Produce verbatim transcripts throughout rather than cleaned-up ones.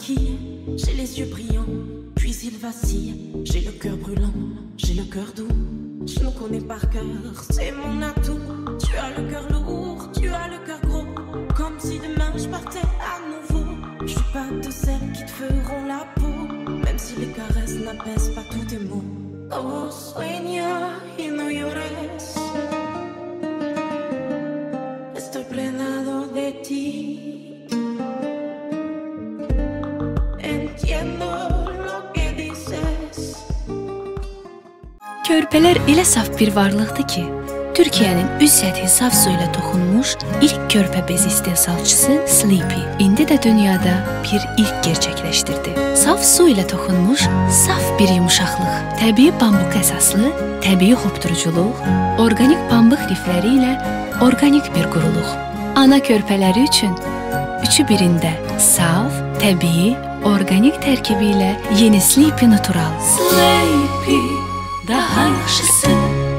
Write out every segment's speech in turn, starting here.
maquille, j'ai les yeux brillants, puis il vacille. J'ai le cœur brûlant, j'ai le cœur doux. Je me connais par cœur, c'est mon atout. Tu as le cœur lourd, tu as le cœur gros. Comme si demain je partais à nouveau. Je suis pas de celles qui te feront la peau, même si les caresses n'apaisent pas tous tes mots. Oh, sueña y no llores. Estoy prenado de ti. Entiendo lo que dices. Körpələr elə saf bir varlıqdır ki, Türkiyənin üz səthi saf su ilə toxunmuş ilk körpə bezi istehsalçısı Sleepy indi də dünyada bir ilk gerçəkləşdirdi. Saf su ilə toxunmuş saf bir yumuşaqlıq, təbii pambıq əsaslı, təbii hopduruculuq, orqanik pambıq lifləri ilə orqanik bir quruluq. Ana körpələri üçün üçü birində saf, təbii, orqanik tərkibi ilə yeni Sleepy Natural. Sleepy daha yaxşısı.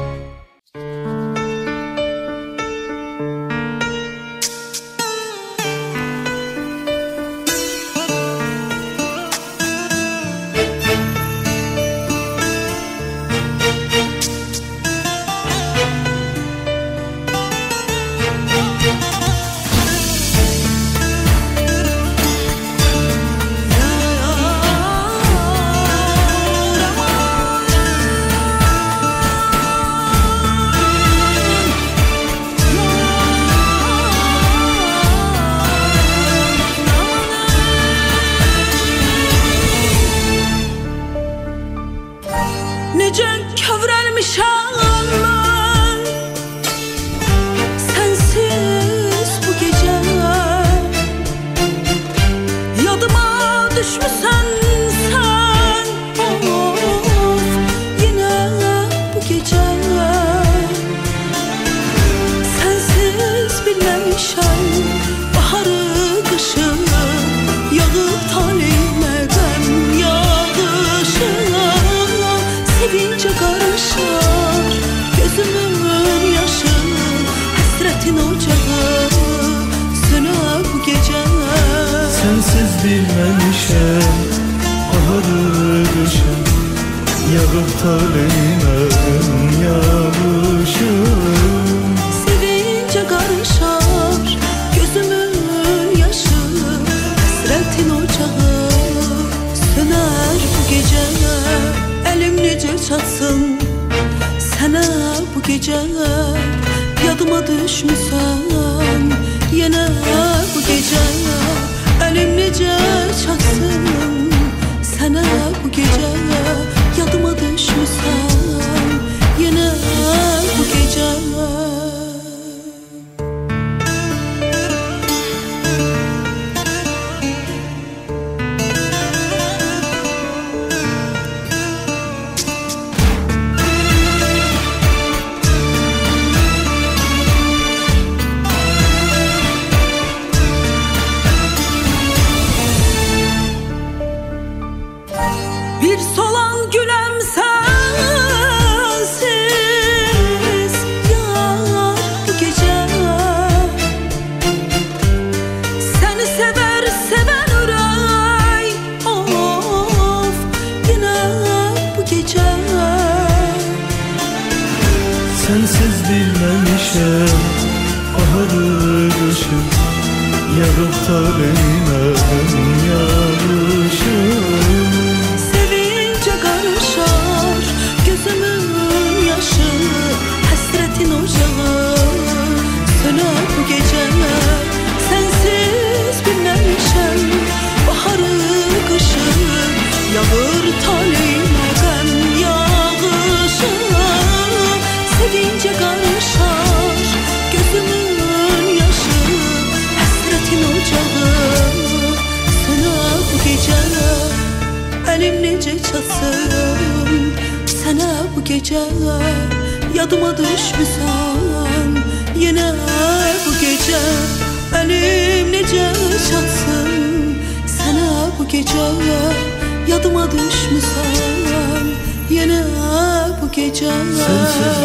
Sensiz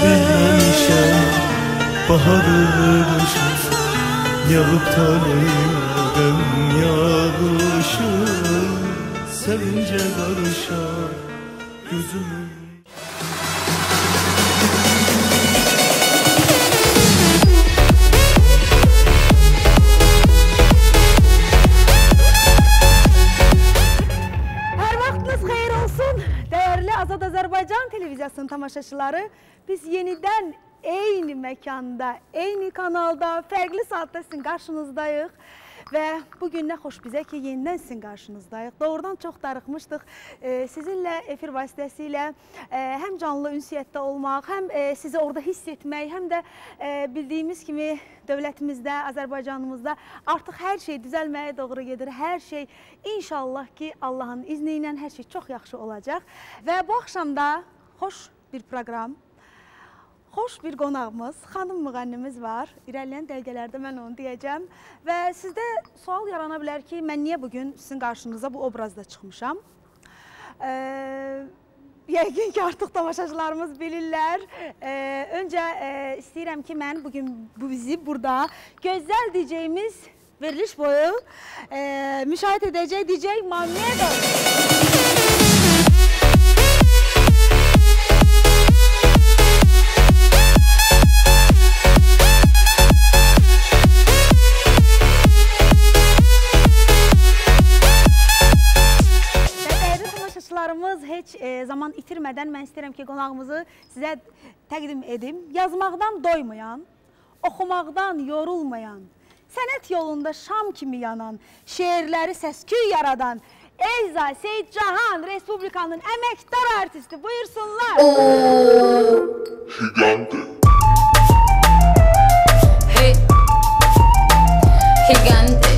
bilmemişem baharı kışın, yağıp taleyim Qəm yağışı sevincə qarışar gözümün. Azad Azərbaycan televiziyasının tamaşaçıları, biz yenidən eyni məkanda, eyni kanalda, fərqli saatda sizin qarşınızdayıq. Və bugün nə xoş bizə ki, yenidən sizin qarşınızdayıq. Doğrudan çox darıxmışdıq. Sizinlə efir vasitəsilə həm canlı ünsiyyətdə olmaq, həm sizi orada hiss etmək, həm də bildiyimiz kimi dövlətimizdə, Azərbaycanımızda artıq hər şey düzəlməyə doğru gedir. Hər şey inşallah ki, Allahın izni ilə hər şey çox yaxşı olacaq. Və bu axşamda xoş bir proqram, xoş bir qonağımız, xanım müğənnimiz var. İrəliyən dəqiqələrdə mən onu deyəcəm. Və sizdə sual yarana bilər ki, mən niyə bugün sizin qarşınıza bu obrazda çıxmışam? Yəqin ki, artıq tamaşaçılarımız bilirlər. Öncə istəyirəm ki, mən bugün bizi burada gözəl diyeceğimiz veriliş boyu müşahidə edəcək D J Mamedo. Heç e, zaman itirmədən mən istəyirəm ki, qonağımızı sizə təqdim edim. Yazmaqdan doymayan, oxumaqdan yorulmayan, sənət yolunda şam kimi yanan, şeirləri səsküy yaradan Elza Seyid Cahan Respublikanın əməkdar artisti, buyursunlar. Gigante. Hey, gigante.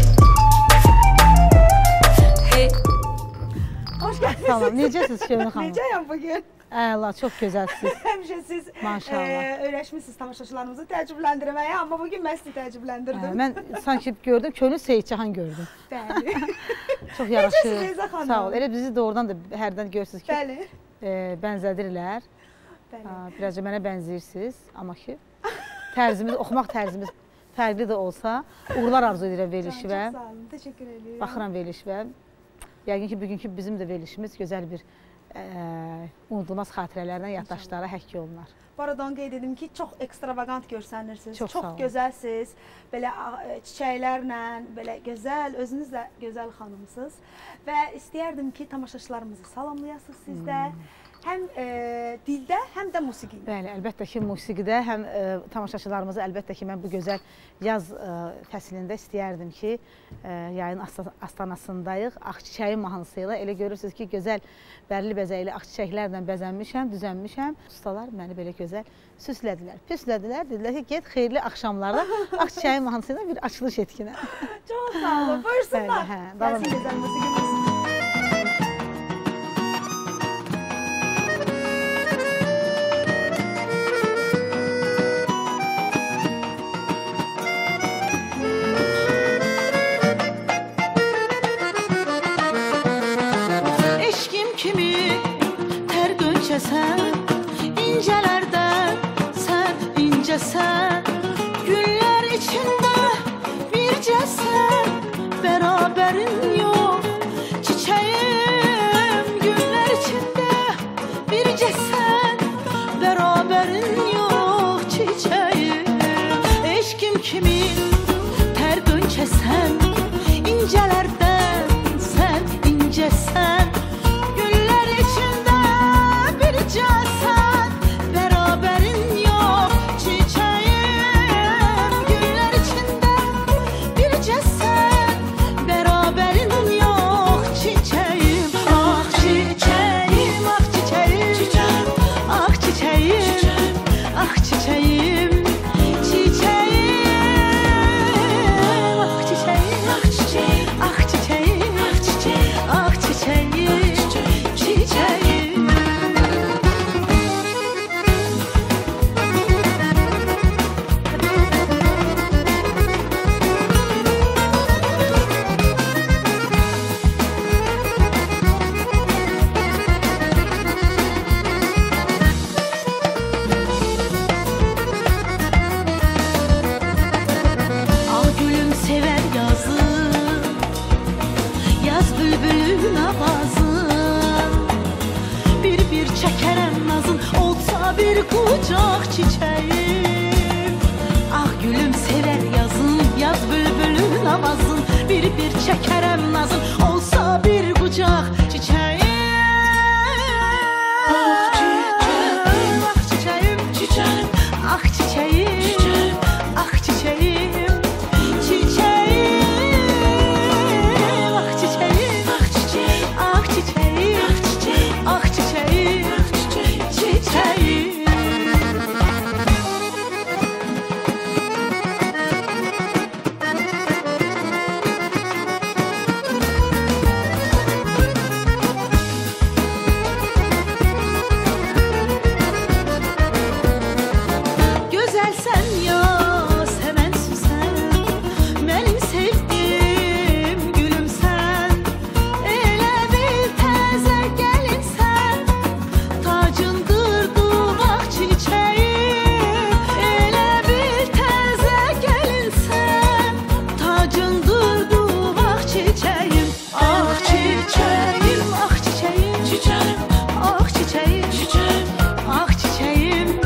Salam, necəsiniz Şöhrət xanım? Necəyəm bugün? Əla, çox gözəlsiniz. Həmişə siz öyrəşmişsiniz tamaşaçılarımızı təəccübləndirməyə, amma bugün mən sizi təəccübləndirdim. Mən sanki gördüm, könül Seyid Cahan gördüm. Bəli. Çox yaraşır. Necəsiniz Elza xanım? Sağ ol. Elə bizi doğrudan da hərdən görürsünüz ki, Bəli. bənzədirlər. Birazca mənə bənziyirsiniz, amma ki, tərzimiz, oxumaq tərzimiz fərqli də olsa, uğurlar arzu edirəm verilişi və Çox sağ olun, təşəkkür edirəm. Baxıram verilişi və yəqin ki, bugünkü bizim də verilişimiz gözəl bir unudulmaz xatirələrlə yaddaşlara həkk olunar. Bu arada onu qeyd edim ki, çox ekstravagant görsənirsiniz, çox, çox gözəlsiniz, belə çiçəklərlə, belə gözəl, özünüz də gözəl xanımsınız və istəyərdim ki, tamaşaçılarımızı salamlayasınız sizdə. Hmm. Həm e, dildə, həm də musiqi. Bəli, əlbəttə ki, musiqidə həm e, tamaşaçılarımızı əlbəttə ki, mən bu gözəl yaz e, fəslində istəyərdim ki, e, yayın astanasındayıq, Ağçiçəyin mahnısı ilə. Elə görürsünüz ki, gözəl bərli bəzəkli ağçiçəklərlə bəzənmişəm, düzənmişəm. Ustalar məni belə gözəl süslədilər, püslədilər, dedilər ki, get xeyirli axşamlarda Ağçiçəyin mahnısı ilə bir açılış etkinə. Çox sağ olun, buyursunlar. Bəli, hə, davam Gəlsin gözəl musiqimiz. Sən incələrdə, sən incəsən, günlər içində bircəsən, bərabərin yox, çiçəyim. Günlər içində bircəsən, bərabərin yox, çiçəyim. Eşkim kimi tər dönçəsən, incələrdən sən incəsən, bərabərin yox, çiçəyim. Günlər içində bircəsən, bərabərin yox, çiçəyim. Ah çiçəyim, ah çiçəyim, ah çiçəyim, ah çiçəyim, çiçəyim. Ah çiçəyim, ah çiçəyim, ah çiçəyim, ah çiçəyim, ah çiçəyim. bir kucak çiçeğim. Ah gülüm sever yazın, yaz bülbülün avazın, bir bir çekerem nazın, olsa bir kucak çiçeğim. Ah çiçeğim, çiçeğim, ah çiçeğim, çiçeğim, ah çiçeğim, çiçeğim, ah çiçeğim, ah çiçeğim, ah çiçeğim, ah çiçeğim, çiçeğim. Güzelsen ya, sevensin sen, benim sevdiğim gülüm sen. Elə bir təzə gəlinsən, tacındır duvaq çiçeğim. Elə bir təzə gəlinsən, tacındır duvaq çiçeğim. Ah çiçeğim, ah çiçeğim, çiçeğim, ah çiçeğim, çiçeğim, ah çiçeğim, çiçeğim,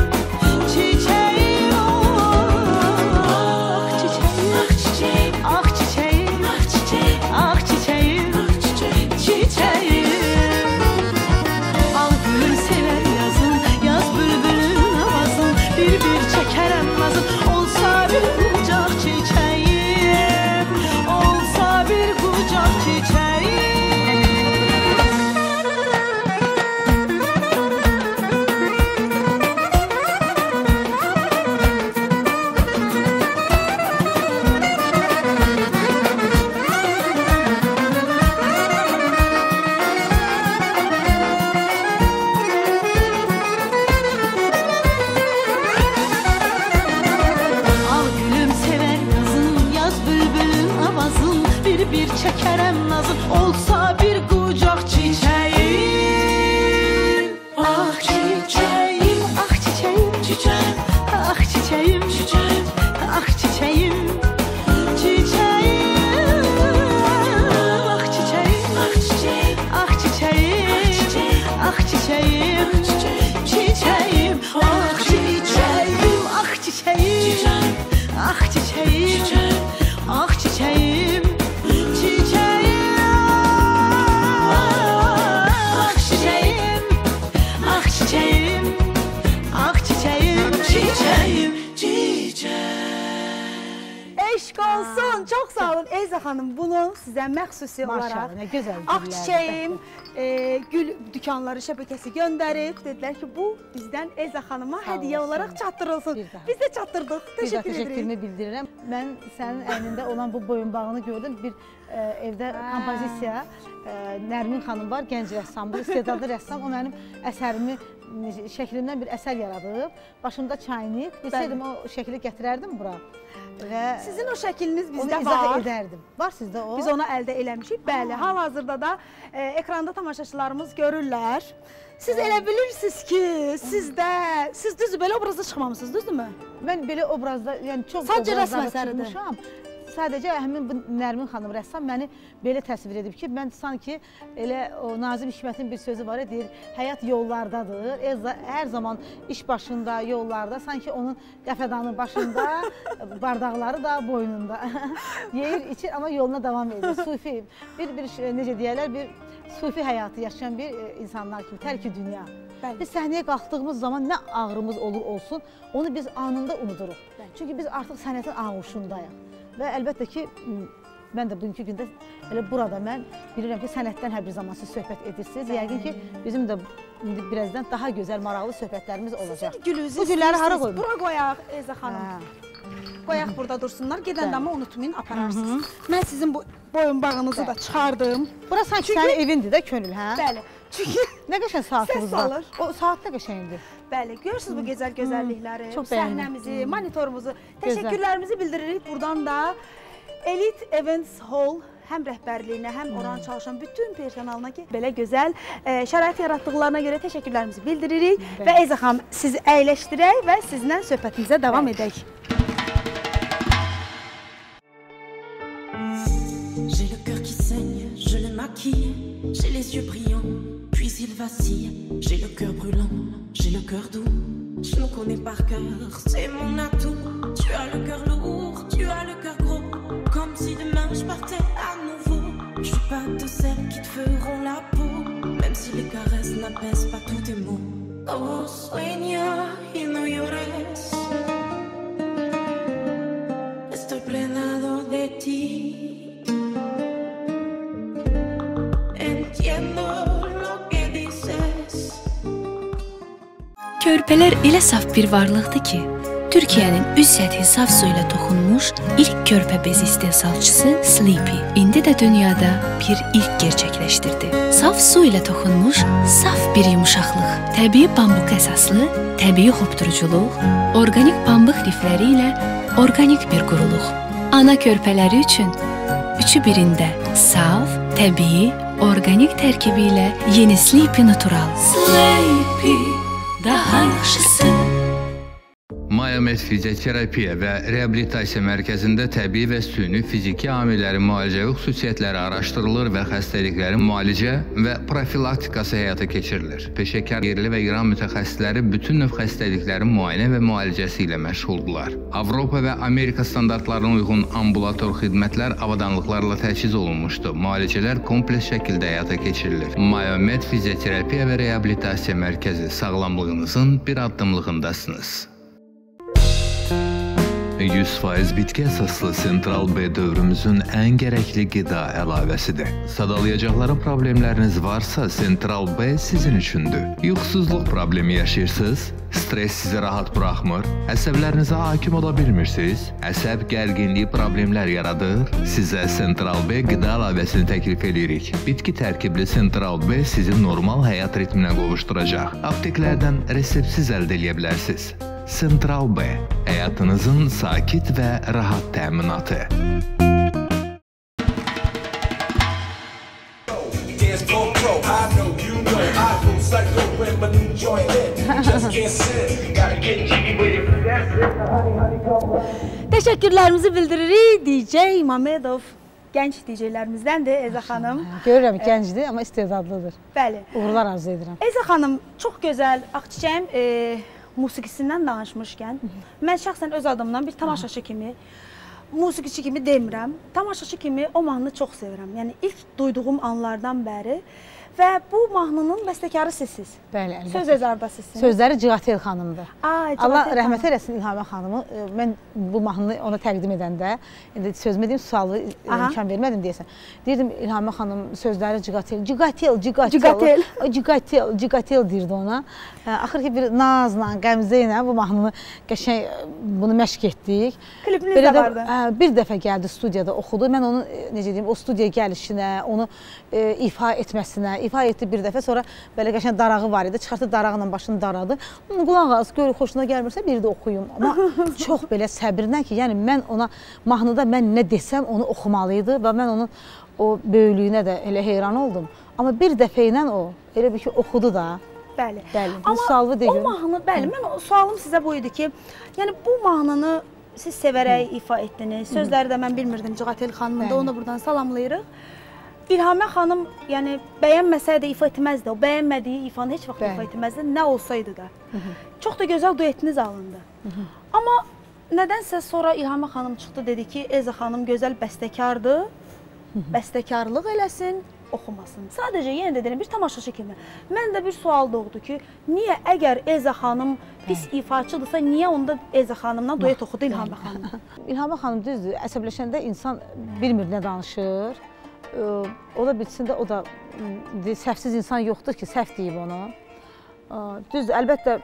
ah çiçeğim, ah çiçeğim, ah çiçeğim, çiçeğim. Al gülüm sever yazın, yaz bülbülün avazın, bir bir çekerem nazın, olsa bir kucak çiçeğim, olsa bir kucak çiçeğim. Al gülüm sever yazın, yaz bülbülün avazın, bir bir çekerem nazın, olsa bir kucak çiçeğim. Ah çiçeğim, ah çiçeğim, çiçeğim, ah çiçeğim, çiçeğim, ah çiçeğim, çiçeğim, ah çiçeğim, ah çiçeğim, ah çiçeğim, ah çiçeğim, çiçeğim, ah çiçeğim, ah çiçeğim, ah çiçeğim, ah çiçeğim, çiçeğim, ah çiçeğim, ah çiçeğim, ah çiçeğim, çiçeğim, çiçeğim. Eşq olsun. Çox sağ olun Eyza xanım. Bunu sizə məxsusi olaraq Maşallah, nə gözəl Ağ güllərdir. Çiçeğim e, gül dükanları şəbəkəsi göndərib. Dedilər ki, bu bizdən Eyza xanıma Sağ hədiyyə olsun. olaraq çatdırılsın. Bir daha. Biz də çatdırdıq. Bir də Təşəkkür edirik. təşəkkürümü bildirirəm. Mən sənin əynində olan bu boyunbağını gördüm. Bir e, evdə kompozisiya, e, Nərmin xanım var, gənc rəssamdır, istedadlı rəssam. O mənim əsərimi, şəklimdən bir əsər yaradıb. Başımda çaynik. Bilsəydim o şəkili gətirərdim bura. Və Sizin o şəkliniz onu bizdə izah var. edərdim. Var sizdə o? Biz onu əldə eləmişik. Bəli, hal-hazırda da e, ekranda tamaşaçılarımız görürlər. Siz elə bilirsiniz ki, sizdə, siz düz belə obrazda çıxmamısınız, düzdürmü? Mən belə obrazda, yəni çox Sadəcə rəsm obrazlarda əsəridir. çıxmışam. Sadəcə həmin bu Nərmin xanım rəssam məni belə təsvir edib ki, mən sanki elə o Nazim Hikmətin bir sözü var ya, deyir, həyat yollardadır. Elza hər zaman iş başında, yollarda, sanki onun qəfədanın başında, bardaqları da boynunda. Yeyir, içir, amma yoluna davam edir. Sufi, bir, bir necə deyərlər, bir sufi həyatı yaşayan bir insanlar kimi, tərki dünya. Bəli. Biz səhnəyə qalxdığımız zaman nə ağrımız olur olsun, onu biz anında unuduruq. Çünki biz artıq sənətin ağuşundayıq. Və əlbəttə ki, mən də bugünkü gündə elə burada mən bilirəm ki, sənətdən hər bir zaman siz söhbət edirsiniz. Yəqin ki, bizim də indi birazdan daha gözəl, maraqlı söhbətlərimiz olacaq. Sizin gülünüzü Bu gülləri hara istəyirsiniz, qoymuş? bura qoyaq Eyza xanım. Qoyaq burada dursunlar, gedəndə amma unutmayın, apararsınız. Mən sizin bu boyunbağınızı da çıxardım. Bura sanki sənin evindir də könül, hə? Bəli, çünki Nə qəşəng saatınız Səs var. alır. O saat də qəşəngdir. bəli, görürsünüz bu gözəl gözəllikləri, Çox bəyəndim. səhnəmizi, monitorumuzu, Gözəl. təşəkkürlərimizi bildiririk buradan da. Elite Events Hall həm rəhbərliyinə, həm oranı çalışan bütün personalına ki, belə gözəl e, şərait yaratdıqlarına görə təşəkkürlərimizi bildiririk və Eyza xanım sizi əyləşdirək və sizinlə söhbətimizə davam edək. J'ai le cœur qui saigne, je le maquille, j'ai les yeux brillants, puis il vacille. J'ai le cœur brûlant, j'ai le cœur doux. je nous connais par cœur, c'est mon atout. Tu as le cœur lourd, tu as le cœur gros, comme si demain je partais à nouveau. Je suis pas de celles qui te feront la peau, même si les caresses n'apaisent pas tous tes mots. Oh, sueña y no llores, estoy prenado de ti. Entiendo lo que dices. Körpələr elə saf bir varlıqdır ki, Türkiyənin üz səthi saf su ilə toxunmuş ilk körpə bezi istehsalçısı Sleepy indi də dünyada bir ilk gerçəkləşdirdi. Saf su ilə toxunmuş saf bir yumuşaqlıq, təbii pambıq əsaslı, təbii hopduruculuq, orqanik pambıq lifləri ilə orqanik bir quruluq. Ana körpələri üçün üçü birində saf, təbii, orqanik tərkibi ilə yeni Sleepy Natural. Sleepy daha yaxşısı. Mayomed Fizioterapiya və Reabilitasiya Mərkəzində təbii və süni fiziki amillərin müalicəvi xüsusiyyətləri araşdırılır və xəstəliklərin müalicə və profilaktikası həyata keçirilir. Peşəkar yerli və İran mütəxəssisləri bütün növ xəstəliklərin müayinə və müalicəsi ilə məşğuldurlar. Avropa və Amerika standartlarına uyğun ambulator xidmətlər avadanlıqlarla təchiz olunmuşdur. Müalicələr kompleks şəkildə həyata keçirilir. Mayomed Fizioterapiya və Reabilitasiya Mərkəzi sağlamlığınızın bir addımlığındasınız. yüz faiz bitki əsaslı Central B dövrümüzün ən gərəkli qida əlavəsidir. Sadalayacaqların problemləriniz varsa, Central B sizin üçündür. Yuxusuzluq problemi yaşayırsınız, stres sizi rahat buraxmır, əsəblərinizə hakim ola bilmirsiniz, əsəb gərginliyi problemlər yaradır, sizə Central B qida əlavəsini təklif edirik. Bitki tərkibli Central B sizi normal həyat ritminə qovuşduracaq. Apteklərdən reseptsiz əldə edə bilərsiniz. Central B, həyatınızın sakit və rahat təminatı. Təşəkkürlərimizi bildiririk D J Mamedov. Gənc D J'lərdəndir Elza xanım. Görürəm gəncdir, amma istedadlıdır. Bəli. Uğurlar arzu edirəm. Elza xanım, çox gözəl, Ağçiçəyim e, musiqisindən danışmışkən, mən şəxsən öz adımdan bir tamaşaçı kimi, musiqiçi kimi demirəm, tamaşaçı kimi o mahnını çox sevirəm. Yəni, ilk duyduğum anlardan bəri və bu mahnının bəstəkarı sizsiz. Bəli, əlbəttə. Söz əzarda sizsiniz. Sözləri Cigatel xanımdır. Ay, Allah rəhmət eləsin İlhamə xanımı. Mən bu mahnını ona təqdim edəndə, indi sözümə deyim, sualı imkan vermədim deyəsən. Deyirdim, İlhamə xanım sözləri Cigatel, Cigatel, Cigatel, Cigatel, Cigatel deyirdi ona. Axır ki, bir nazla, qəmzə ilə bu mahnını qəşəng bunu məşq etdik. Klipiniz də vardı. Bir dəfə gəldi studiyada oxudu. Mən onun, necə deyim, o studiyaya gəlişinə, onu ifa etməsinə, ifa etdi bir dəfə, sonra belə qəşəng darağı var idi, çıxartdı darağla başını daradı. Qulaq az, gör, xoşuna gəlmirsə bir də oxuyum. Amma çox belə səbirlə ki, yəni mən ona mahnıda mən nə desəm onu oxumalıydı və mən onun o böyülüyünə də elə heyran oldum. Amma bir dəfə ilə o, elə bir ki, oxudu da. Bəli. Bəli. Amma o mahnı, bəli, mən sualım sizə bu idi ki, yəni bu mahnını siz sevərək ifa etdiniz. Sözləri də mən bilmirdim Cigatel xanımın da, onu da buradan salamlayırıq. İlhamə xanım, yəni bəyənməsəydi ifa etməzdi, o bəyənmədiyi ifanı heç vaxt ifa etməzdi, nə olsaydı da. Çox da gözəl duetiniz alındı. Amma nədənsə sonra İlhamə xanım çıxdı, dedi ki, Elza xanım gözəl bəstəkardır, bəstəkarlıq eləsin, oxumasın. Sadəcə, yenə də deyirəm, bir tamaşaçı kimi. Mən də bir sual doğdu ki, niyə əgər Elza xanım pis ifaçıdırsa, niyə onda Elza xanımdan duet oxudu İlhamə xanım? İlhamə xanım düzdür, əsəbləşəndə insan bilmir nə danışır. O da bilsin də, o da səhvsiz insan yoxdur ki, səhv deyib onu. Düzdür, əlbəttə,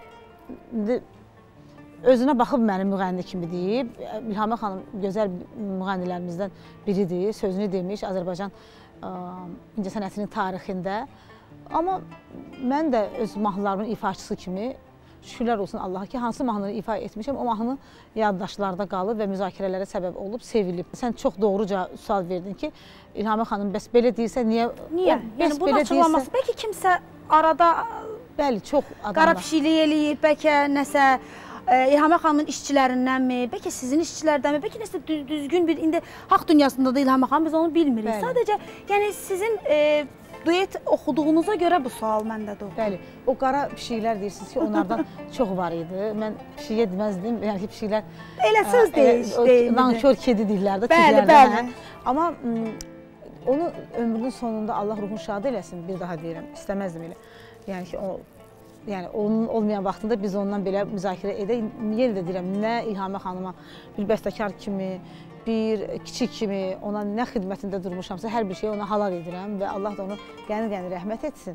özünə baxıb mənim müğənni kimi deyib. İlhamə xanım gözəl müğənnilərimizdən biridir, sözünü demiş Azərbaycan incəsənətinin tarixində. Amma mən də öz mahnılarımın ifaçısı kimi, şükürlər olsun Allaha ki, hansı mahnını ifa etmişəm, o mahnı yaddaşlarda qalıb və müzakirələrə səbəb olub, sevilib. Sən çox doğruca sual verdin ki, İlhamə xanım, bəs belə deyilsə, niyə? Niyə? Yəni, bunun açıqlaması, bəlkə kimsə arada qara pişiklik eləyib, bəlkə nəsə İlhamə xanımın işçilərindənmi, bəlkə sizin işçilərdənmi, bəlkə nəsə düzgün bir, indi haqq dünyasında da İlhamə xanım, biz onu bilmirik. Sadəcə, yəni sizin duet oxuduğunuza görə bu sual məndə doğdu. Bəli, o qara pişiklər deyirsiniz ki, onlardan çox var idi. Mən pişiyə deməzdim, yəni ki, pişiklər... Elə söz deyil. Nankör kedi deyirlər də, bəli, bəli. Amma onu ömrünün sonunda Allah ruhunu şad eləsin, bir daha deyirəm, istəməzdim elə. Yəni ki, o... Yəni, onun olmayan vaxtında biz ondan belə müzakirə edək. Yenə də deyirəm, nə İlhamə xanıma bir bəstəkar kimi, bir kiçik kimi ona nə xidmətində durmuşamsa, hər bir şeyi ona halal edirəm və Allah da onu qəni-qəni rəhmət etsin.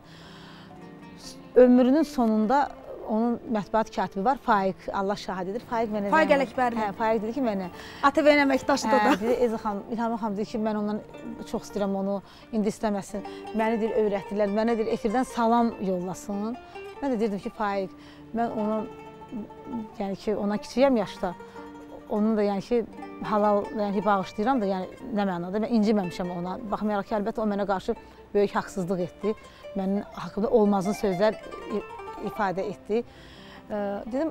Ömrünün sonunda onun mətbuat katibi var, Faiq, Allah şahadidir. Faiq mənə... Faiq Ələkbərli. Hə, Faiq dedi ki, mənə... A T V-nin əməkdaşıdır da. Hə, dedi, Ezə xanım, İlhamə xanım dedi ki, mən ondan çox istəyirəm onu, indi istəməsin. Məni deyir, öyrətdilər, mənə deyir, efirdən salam yollasın. Mən də deyirdim ki, Faiq, mən ona, yəni ki, ona kiçiyəm yaşda, onun da yəni ki, halal, yəni ki, bağışlayıram da, yəni nə mənada, mən inciməmişəm ona. Baxmayaraq ki, əlbəttə o mənə qarşı böyük haqsızlıq etdi, mənim haqqımda olmazın sözlər ifadə etdi. Dedim,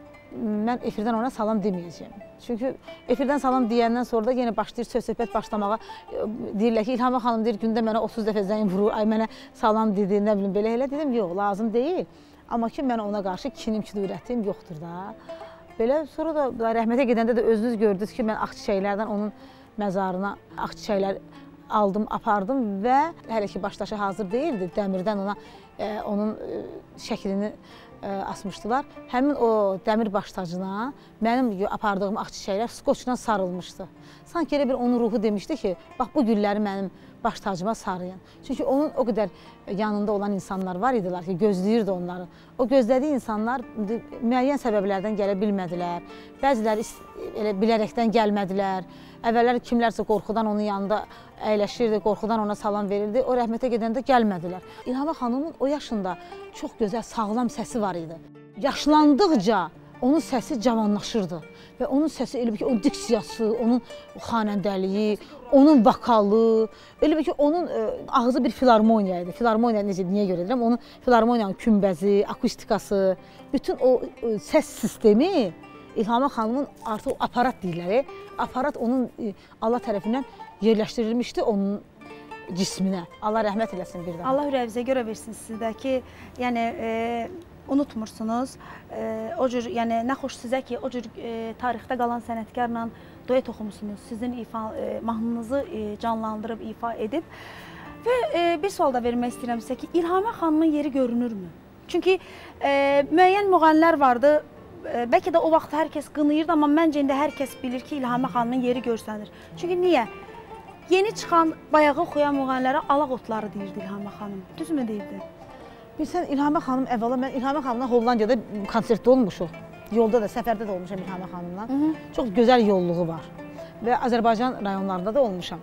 mən efirdən ona salam deməyəcəyim. Çünki efirdən salam deyəndən sonra da yenə başlayır söz-söhbət başlamağa. Deyirlər ki, İlhamə xanım deyir, gündə mənə otuz dəfə zəng vurur, ay mənə salam dedi, nə bilim, belə elə. Dedim, yox, lazım deyil. Amma ki, mən ona qarşı kinim, kidurətim yoxdur da. Belə, sonra da rəhmətə gedəndə də özünüz gördünüz ki, mən ağçiçəklərdən onun məzarına ağçiçəklər aldım, apardım və hələ ki, başdaşı hazır deyildi, dəmirdən ona onun şəklini asmışdılar. Həmin o dəmir baştacına mənim apardığım ağçiçəklər skoçla sarılmışdı. Sanki elə bir onun ruhu demişdi ki, bax bu gülləri mənim baştacıma sarıyın. Çünki onun o qədər yanında olan insanlar var idilər ki, gözləyirdi onları. O gözlədiyi insanlar müəyyən səbəblərdən gələ bilmədilər. Bəziləri elə bilərəkdən gəlmədilər. Əvvəllər kimlərsə qorxudan onun yanında əyləşirdi, qorxudan ona salam verirdi. O rəhmətə gedəndə gəlmədilər. İlhamə xanımın o yaşında çox gözəl, sağlam səsi var idi. Yaşlandıqca onun səsi cavanlaşırdı. Və onun səsi elə bir ki, onun diksiyası, onun xanəndəliyi, onun vokalı, elə bir ki, onun ağzı bir filarmoniya idi. Filarmoniya necə, niyə görə edirəm? Onun filarmoniyanın kümbəzi, akustikası, bütün o səs sistemi İlhamə xanımın artıq aparat deyirlər. Aparat onun Allah tərəfindən yerləşdirilmişdi onun cisminə. Allah rəhmət eləsin bir daha. Allah ürəyinizə görə versin sizdə ki, yəni e, unutmursunuz. E, o cür, yəni nə xoş sizə ki, o cür e, tarixdə qalan sənətkarla duet oxumusunuz. Sizin ifa, e, mahnınızı e, canlandırıb, ifa edib. Və e, bir sual da vermək istəyirəm sizə ki, İlhamə xanımın yeri görünürmü? Çünki e, müəyyən müğənnilər vardı. Bəlkə də o vaxt hər kəs qınayırdı, amma məncə indi hər kəs bilir ki, İlhamə xanımın yeri görsənir. Çünki niyə? Yeni çıxan, bayağı oxuyan müğənnilərə alaq otları deyirdi İlhamə xanım. Düzmü deyirdi? Bilsən, İlhamə xanım əvvəla, mən İlhamə xanımla Hollandiyada konsertdə olmuşuq. Yolda da, səfərdə də olmuşam İlhamə xanımla. Hı -hı. Çox gözəl yolluğu var. Və Azərbaycan rayonlarında da olmuşam.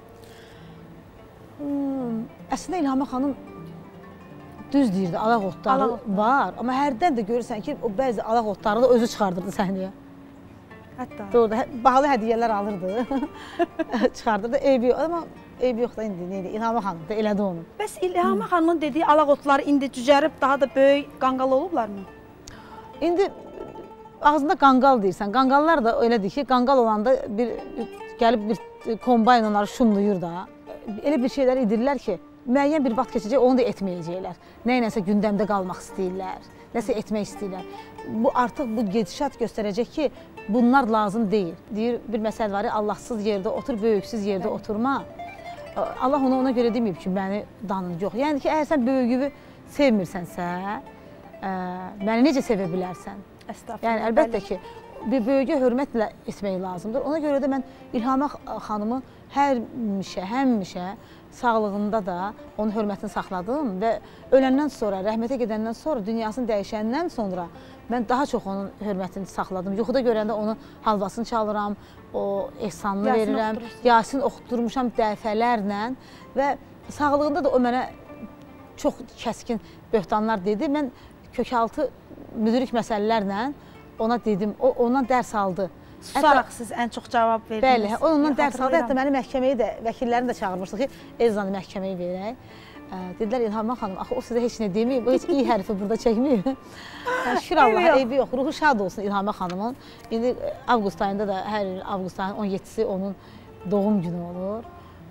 Hmm, əslində İlhamə xanım düz deyirdi, alaq otları alaq var. Amma hərdən də görürsən ki, o bəzi alaq otları da özü çıxardırdı səhnəyə. Hətta. Doğru, bahalı hədiyyələr alırdı, çıxardırdı, eybi yox. Amma eybi yox da indi, neydi, İlhamə xanım da elədi onu. Bəs İlhamə xanımın dediyi alaq otları indi cücərib daha da böyük qanqal olublarmı? İndi ağzında qanqal deyirsən, qanqallar da elədir ki, qanqal olanda bir gəlib bir kombayn onları şumluyur da. Elə bir şeylər edirlər ki, müəyyən bir vaxt keçəcək, onu da etməyəcəklər. Nə-nəsə gündəmdə qalmaq istəyirlər, nəsə etmək istəyirlər. Bu artıq bu gedişat göstərəcək ki, bunlar lazım deyil. Deyir, bir məsəl var ya, Allahsız yerdə otur, böyüksüz yerdə oturma. Allah ona ona görə deməyib ki, məni danın, yox. Yəni ki, əgər sən böyüyü sevmirsənsə, məni necə sevə bilərsən? Əstəğfurullah. Yəni, əlbəttə ki, bir böyüyə hörmətlə etmək lazımdır. Ona görə də mən İlhamə xanımı həmişə, həmişə sağlığında da onun hörmətini saxladım və öləndən sonra, rəhmətə gedəndən sonra, dünyasını dəyişəndən sonra mən daha çox onun hörmətini saxladım. Yuxuda görəndə onun halvasını çalıram, o ehsanını verirəm, Yasin oxutdurmuşam dəfələrlə və sağlığında da o mənə çox kəskin böhtanlar dedi. Mən kökaltı müdrik məsələlərlə ona dedim, o ondan dərs aldı. Susaraq siz ən çox cavab verdiniz. Bəli, ondan dərs aldı. Hətta məni məhkəməyə də, vəkillərini də çağırmışdıq ki, Elzanı məhkəməyə verək. Dedilər, İlhamə xanım, axı o sizə heç nə deməyib, o heç iyi hərfi burada çəkməyib. Şükür Allaha, eybi yox, ruhu şad olsun İlhamə xanımın. İndi avqust ayında da, hər il avqust ayının on yeddisi onun doğum günü olur.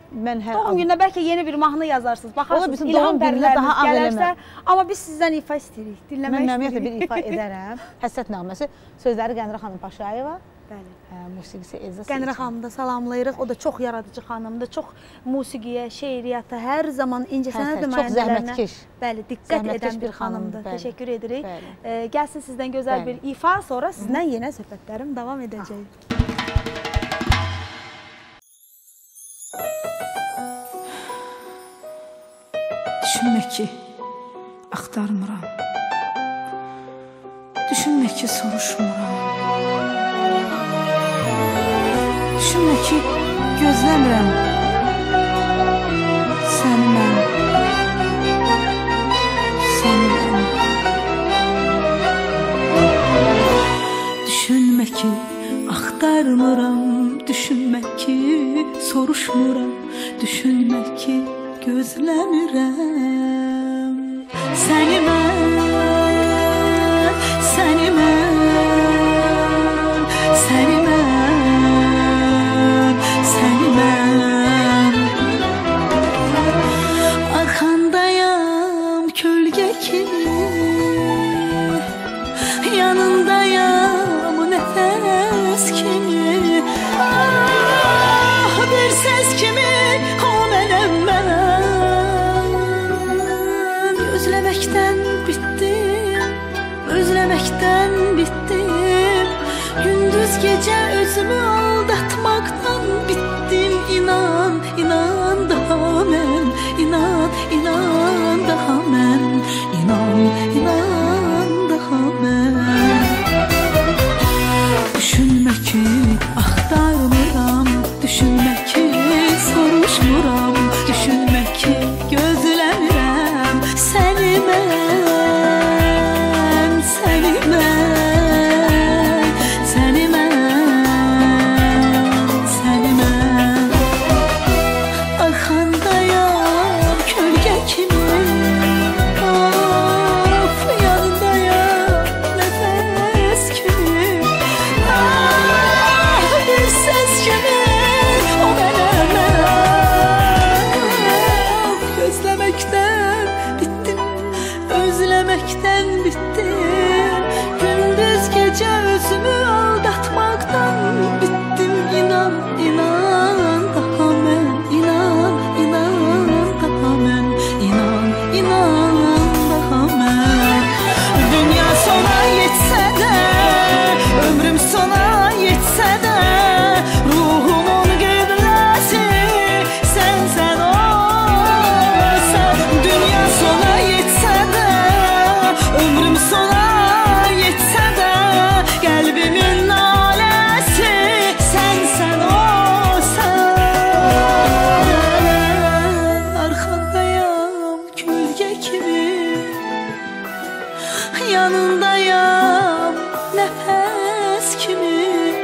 mən hər Doğum gününə bəlkə yeni bir mahnı yazarsınız. Baxarsınız, bütün ilham doğum gününə bərləriniz daha ağ gələrsə. eləmə. Amma biz sizdən ifa istəyirik, dinləmək Mən məmnuniyyətlə istəyirik. bir ifa edərəm. Həsrət nəğməsi, sözləri Qənirə xanım Paşayeva. Bəli. Hə, musiqisi Elza Qənirə xanımı da salamlayırıq. O da çox yaradıcı xanımdır. Çox musiqiyə, şeiriyyata, hər zaman incəsənət nümayəndələrinə bəli, diqqət edən bir xanımdır. Təşəkkür edirik. E, gəlsin sizdən gözəl bəli. bir ifa, sonra sizdən yenə söhbətlərim davam edəcək. Düşünmə ki, axtarmıram. Düşünmə ki, soruşmuram. Düşünmə ki, gözləmirəm səni mən, səni mən. Düşünmə ki, axtarmıram. Düşünmə ki, soruşmuram. Düşünmə ki, gözləmirəm səni mən, səni mən, səni mən, səni mən. Arxandayam kölgə kimi, yanındayam nəfəs kimi. Ah, bir səs kimi o mənəm mən. Özləməkdən bitdim, özləməkdən bitdim. Gündüz gecə özümü aldatmaqdan bitdim. İnan, inan daha mən, inan, inan daha mən, inan, inan daha mən. Düşünmə ki, axtarmıram. Düşünmə ki, soruşmuram. Düşünmə ki, gözləmirəm səni mən, səni mən, səni mən, səni mən. Arxandayam kölgə kimi, of, yanındayam nəfəs kimi. Ah, bir səs kimi o mənəm mən. Gözləməkdən bitdim, özləməkdən bitdim. Gündüz gecə özümü aldatmaqdan bitdim. İnan, inan daha mən, inan, inan daha mən, inan, inan daha mən. Dünya sona yetsə də, ömrüm sona yetsə də, ruhumun qibləsi sənsən olsan. Dünya sona yetsə də, ömrüm sona yetsə də, qəlbimin naləsi sənsən olsan. Arxandayam kölgə kimi, yanındayam nəfəs kimi.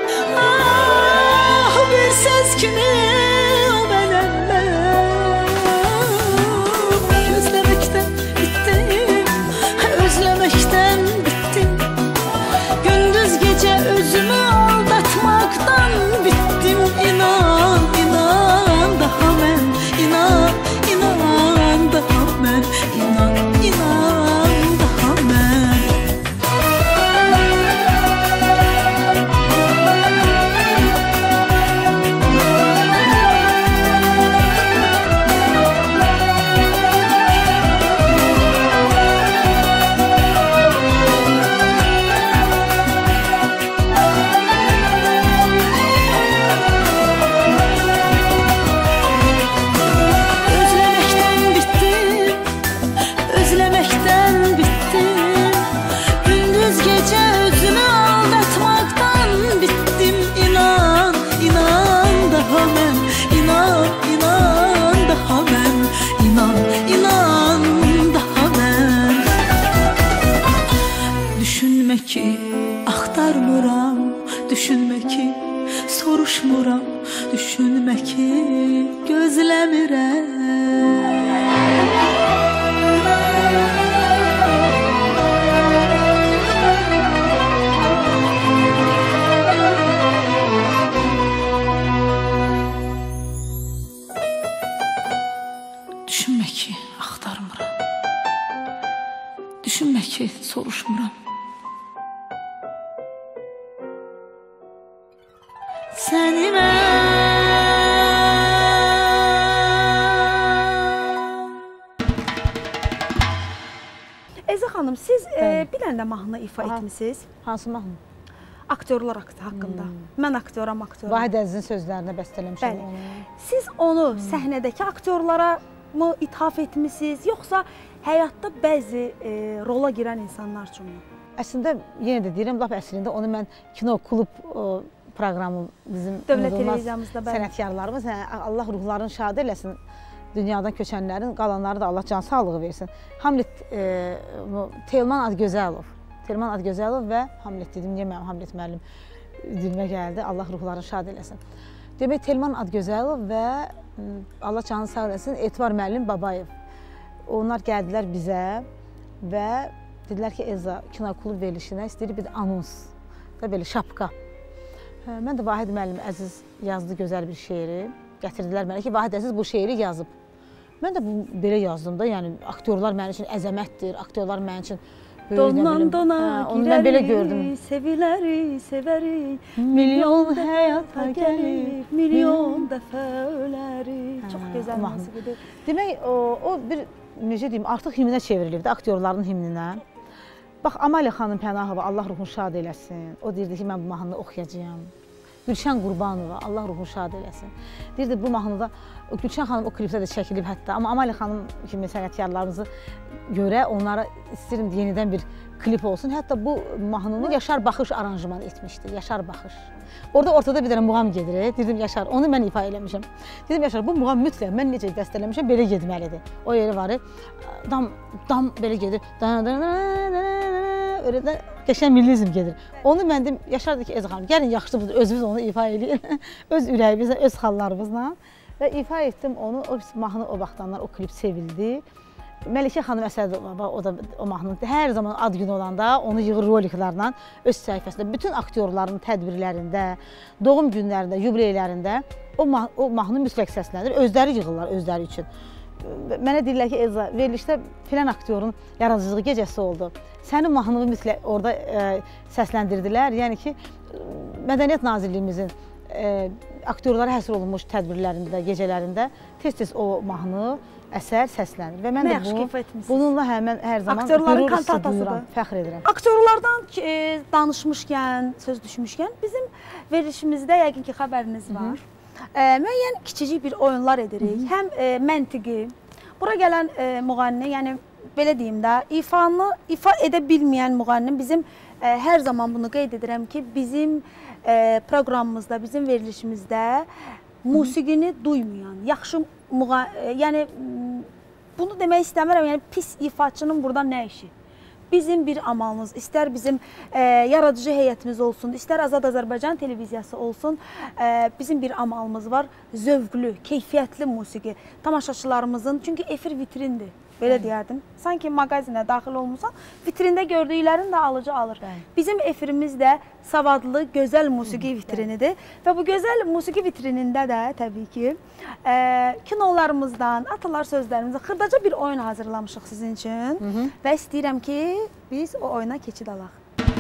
Ah, bir səs kimi o mənəm mən. Gözləməkdən bitdim, özləməkdən bitdim. Gündüz gecə özümü aldatmaqdan bitdim. İnan, inan daha mən, inan, inan daha mən, inan, inan daha mən. Özləməkdən bitdim, özləməkdən bitdim. Gündüz gecə özümü aldatmaqdan bitdim. İnan, inan daha mən, inan, inan daha mən, inan, inan daha mən. Düşünmə ki, axtarmıram. Düşünmə ki, soruşmuram. Düşünmə ki, gözləmirəm. səni mən. Ezə xanım, siz e, bir dənə mahnı ifa etmisiniz. Hansı mahnı? Aktyorlar haqqında. Mən aktyoram, aktyoram. Vahid Əzizin sözlərinə bəstələmişəm onu. Siz onu səhnədəki aktyorlara mı ithaf etmisiniz, yoxsa həyatda bəzi e, rola girən insanlar üçünmü? Əslində, yenə də deyirəm, lap əslində onu mən kino, klub o, proqramı bizim Dövlət televiziyamızda bəli. Sənətkarlarımız, hə, Allah ruhlarını şad eləsin, dünyadan köçənlərin, qalanları da Allah can sağlığı versin. Hamlet, e, Teoman Adgözəlov, Teoman Adgözəlov və Hamlet dedim, niyə mənim Hamlet müəllim dilimə gəldi, Allah ruhlarını şad eləsin. Demək, Teoman Adgözəlov və Allah canını sağ eləsin, Etibar müəllim Babayev. Onlar gəldilər bizə və dedilər ki, Elza, kino klub verilişinə istəyir bir anons da belə şapka. Mən də Vahid müəllim Əziz yazdı gözəl bir şeiri. Gətirdilər mənə ki, Vahid Əziz bu şeiri yazıb. Mən də bu, belə yazdım da, yəni aktyorlar mənim üçün əzəmətdir, aktyorlar mənim üçün Dondan dona girərik, seviləri, sevərik, milyon həyata gəlib, milyon dəfə ölərik. Çox gözəl musiqidir. Demək, o, o bir, necə deyim, artıq himninə çevrilibdi, aktyorların himninə. Bax, Amalia xanım Pənahova, Allah ruhunu şad eləsin. O deyirdi ki, mən bu mahnını oxuyacağam. Gülşən Qurbanova, Allah ruhunu şad eləsin. Deyirdi, bu mahnıda, Gülşən xanım o klipdə də çəkilib hətta. Amma Amalia xanım kimi sənətkarlarımızı görə onlara istəyirəm yenidən bir klip olsun. Hətta bu mahnını Yaşar Baxış aranjman etmişdi, Yaşar Baxış. Orada ortada bir dənə muğam gedir, dedim Yaşar, onu mən ifa eləmişəm. Dedim Yaşar, bu muğam mütləq, mən necə dəstələmişəm, belə getməlidir. O yeri var, dam, dam belə gedir, öyle qəşəng millizm gedir. Onu mən deyim, Yaşar dedi ki, Ezə xanım, gəlin yaxşı budur, özümüz onu ifa eləyin, öz ürəyimizlə, öz xallarımızla. Və ifa etdim onu, o mahnı o vaxtdanlar, o klip sevildi. Məlikə xanım Əsədova, o da o mahnının hər zaman ad günü olanda onu yığır roliklərlə öz səhifəsində, bütün aktyorların tədbirlərində, doğum günlərində, yubileylərində o, mah o mahnı mütləq səslənir, özləri yığırlar özləri üçün. Mənə deyirlər ki, Elza, verilişdə filan aktyorun yaradıcılığı gecəsi oldu. Sənin mahnını mütləq orada e, səsləndirdilər. Yəni ki, Mədəniyyət Nazirliyimizin e, aktyorlara həsr olunmuş tədbirlərində, gecələrində tez-tez o mahnı, əsər səslənir. Və mən də bu, bununla həmən hər zaman aktyorların qürur hissi duyuram, fəxr edirəm. Aktyorlardan e, danışmışkən, söz düşmüşkən, bizim verilişimizdə yəqin ki, xəbəriniz var. E, müəyyən kiçicik bir oyunlar edirik. Hı -hı. Həm e, məntiqi, bura gələn e, müğənni, yəni belə deyim də, ifanı ifa edə bilməyən müğənni bizim e, hər zaman bunu qeyd edirəm ki, bizim e, proqramımızda, bizim verilişimizdə musiqini duymayan, yaxşı muğa, e, yəni bunu demək istəmirəm, yəni pis ifaçının burada nə işi? Bizim bir amalımız, istər bizim e, yaradıcı heyətimiz olsun, istər Azad Azərbaycan televiziyası olsun, e, bizim bir amalımız var, zövqlü, keyfiyyətli musiqi tamaşaçılarımızın, çünki efir vitrindir. Belə deyərdim. Sanki mağazinə daxil olmuşsan, vitrində gördüklərin də alıcı alır. Bəli. Bizim efirimiz də savadlı, gözəl musiqi vitrinidir. Və bu gözəl musiqi vitrinində də təbii ki, e, kinolarımızdan, atalar sözlərimizdən xırdaca bir oyun hazırlamışıq sizin üçün. Hı -hı. Və istəyirəm ki, biz o oyuna keçid alaq.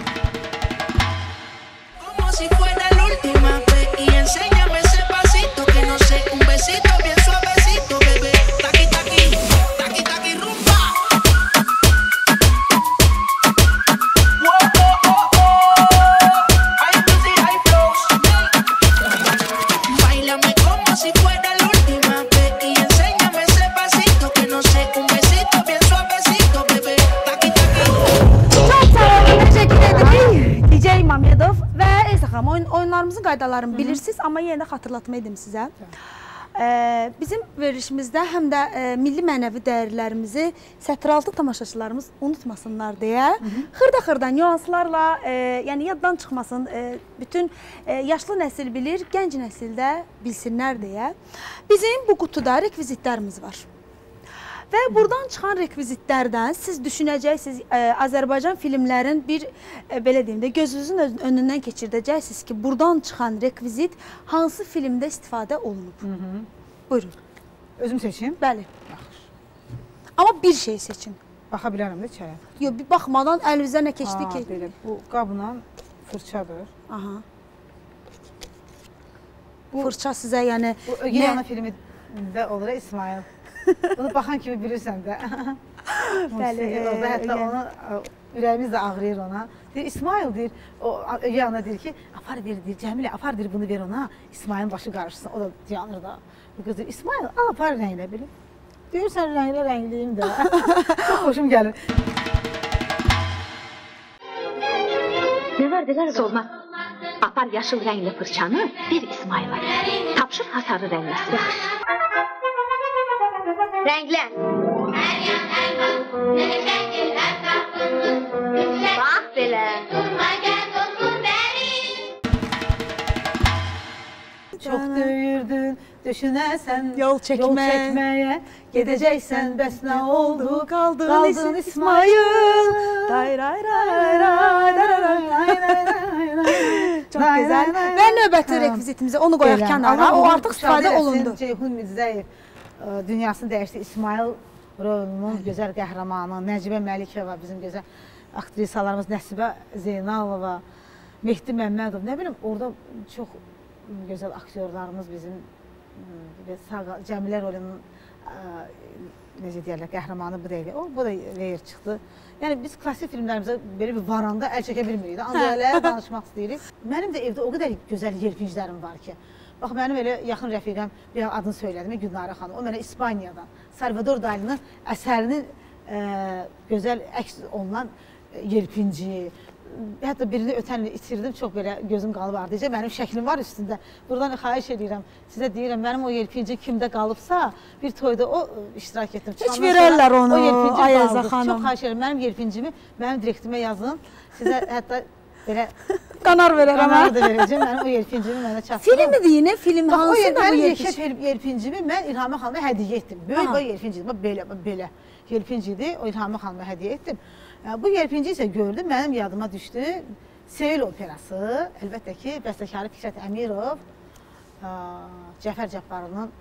Oyunlarımızın qaydalarını bilirsiniz, amma yenə də xatırlatma edim sizə. Ee, bizim verilişimizdə həm də e, milli mənəvi dəyərlərimizi sətiraltı tamaşaçılarımız unutmasınlar deyə xırda-xırda nüanslarla, e, yəni yaddan çıxmasın, e, bütün e, yaşlı nəsil bilir, gənc nəsil də bilsinlər deyə bizim bu qutuda rekvizitlərimiz var. Və buradan çıxan rekvizitlərdən siz düşünəcəksiniz, e, Azərbaycan filmlərin bir, e, belə deyim də, gözünüzün önündən keçirdəcəksiniz ki, buradan çıxan rekvizit hansı filmdə istifadə olunub. Hı -hı. Buyurun. Özüm seçeyim? Bəli. Yaxşı. Amma bir şey seçin. Baxa bilərəm də içəyə? Yox, bir baxmadan əlinizə nə keçdi Aa, ki? Belə, bu qabla fırçadır. Aha. fırça sizə, yəni... Bu Ögey Ana filmində olur İsmail. Bunu baxan kimi bilirsən də. Bəli. Orada hətta ona, ürəyimiz də ağrıyır ona. Deyir, İsmail deyir, o Ögey Ana deyir ki, apar ver, deyir, Cəmilə, apar deyir, bunu ver ona, İsmail'in başı qarışsın. O da yanır da. Bu qız deyir, İsmail, al apar rənglə bilir. Deyirsən, rənglə rəngliyim də. Çox xoşum gəlir. Ne var Dilara? Solmaz. Apar yaşıl rəngli fırçanı bir İsmail'a. Tapşır hasarı rəngləsin. Rənglə. Bax belə. Çox döyürdün, düşünəsən Yol çəkmə. yol çəkməyə. Gedəcəksən, bəs nə oldu? Qaldın, Qaldın İsmail. İsmail. Day ray ray ray ray ray. Çox gözəl. Və növbəti rekvizitimizə onu qoyaq kənara. O artıq istifadə olundu. Ceyhun Mirzəyev dünyasını dəyişdi. İsmail rolunun gözəl qəhrəmanı, Nəcibə Məlikova, bizim gözəl aktrisalarımız Nəsibə Zeynalova, Mehdi Məmmədov, nə bilim, orada çox gözəl aktyorlarımız bizim Cəmilə rolunun necə deyərlər, qəhrəmanı bu deyil. O, bu da reyir çıxdı. Yəni, biz klasik filmlərimizə belə bir varanda əl çəkə bilmirik. Ancaq elə danışmaq istəyirik. Mənim də evdə o qədər gözəl yelpinclərim var ki. Bax, mənim elə yaxın rəfiqəm, bir adını söylədim, Gülnarə xanım. O mənə İspaniyadan, Salvador Dali'nin əsərinin gözəl əks olunan yelpinci, hətta birini ötən il itirdim, çox belə gözüm qalıb ardıca. Mənim şəklim var üstündə. Buradan xahiş edirəm, sizə deyirəm, mənim o yelpinci kimdə qalıbsa, bir toyda o iştirak etdim. Heç verərlər onu, Ayəzə xanım. Çox xahiş edirəm, mənim yelpincimi mənim direktimə yazın. Sizə hətta belə... Qanar verərəm. Qanar da verəcəm, mənim o yelpincimi mənə çatdırın. Filmi deyin, ne film? Hansı da bu yelpinci? Mənim yelpincimi mən İlhamə xanıma hədiyyə etdim. Böyük o yelpincidir, belə, belə yelpincidir, o İlhamə xanıma hədiyyə etdim. Bu yelpinci isə gördüm, mənim yadıma düşdü. Sevil operası, əlbəttə ki, bəstəkarı Fikrət Əmirov, Cəfər Cəbbarının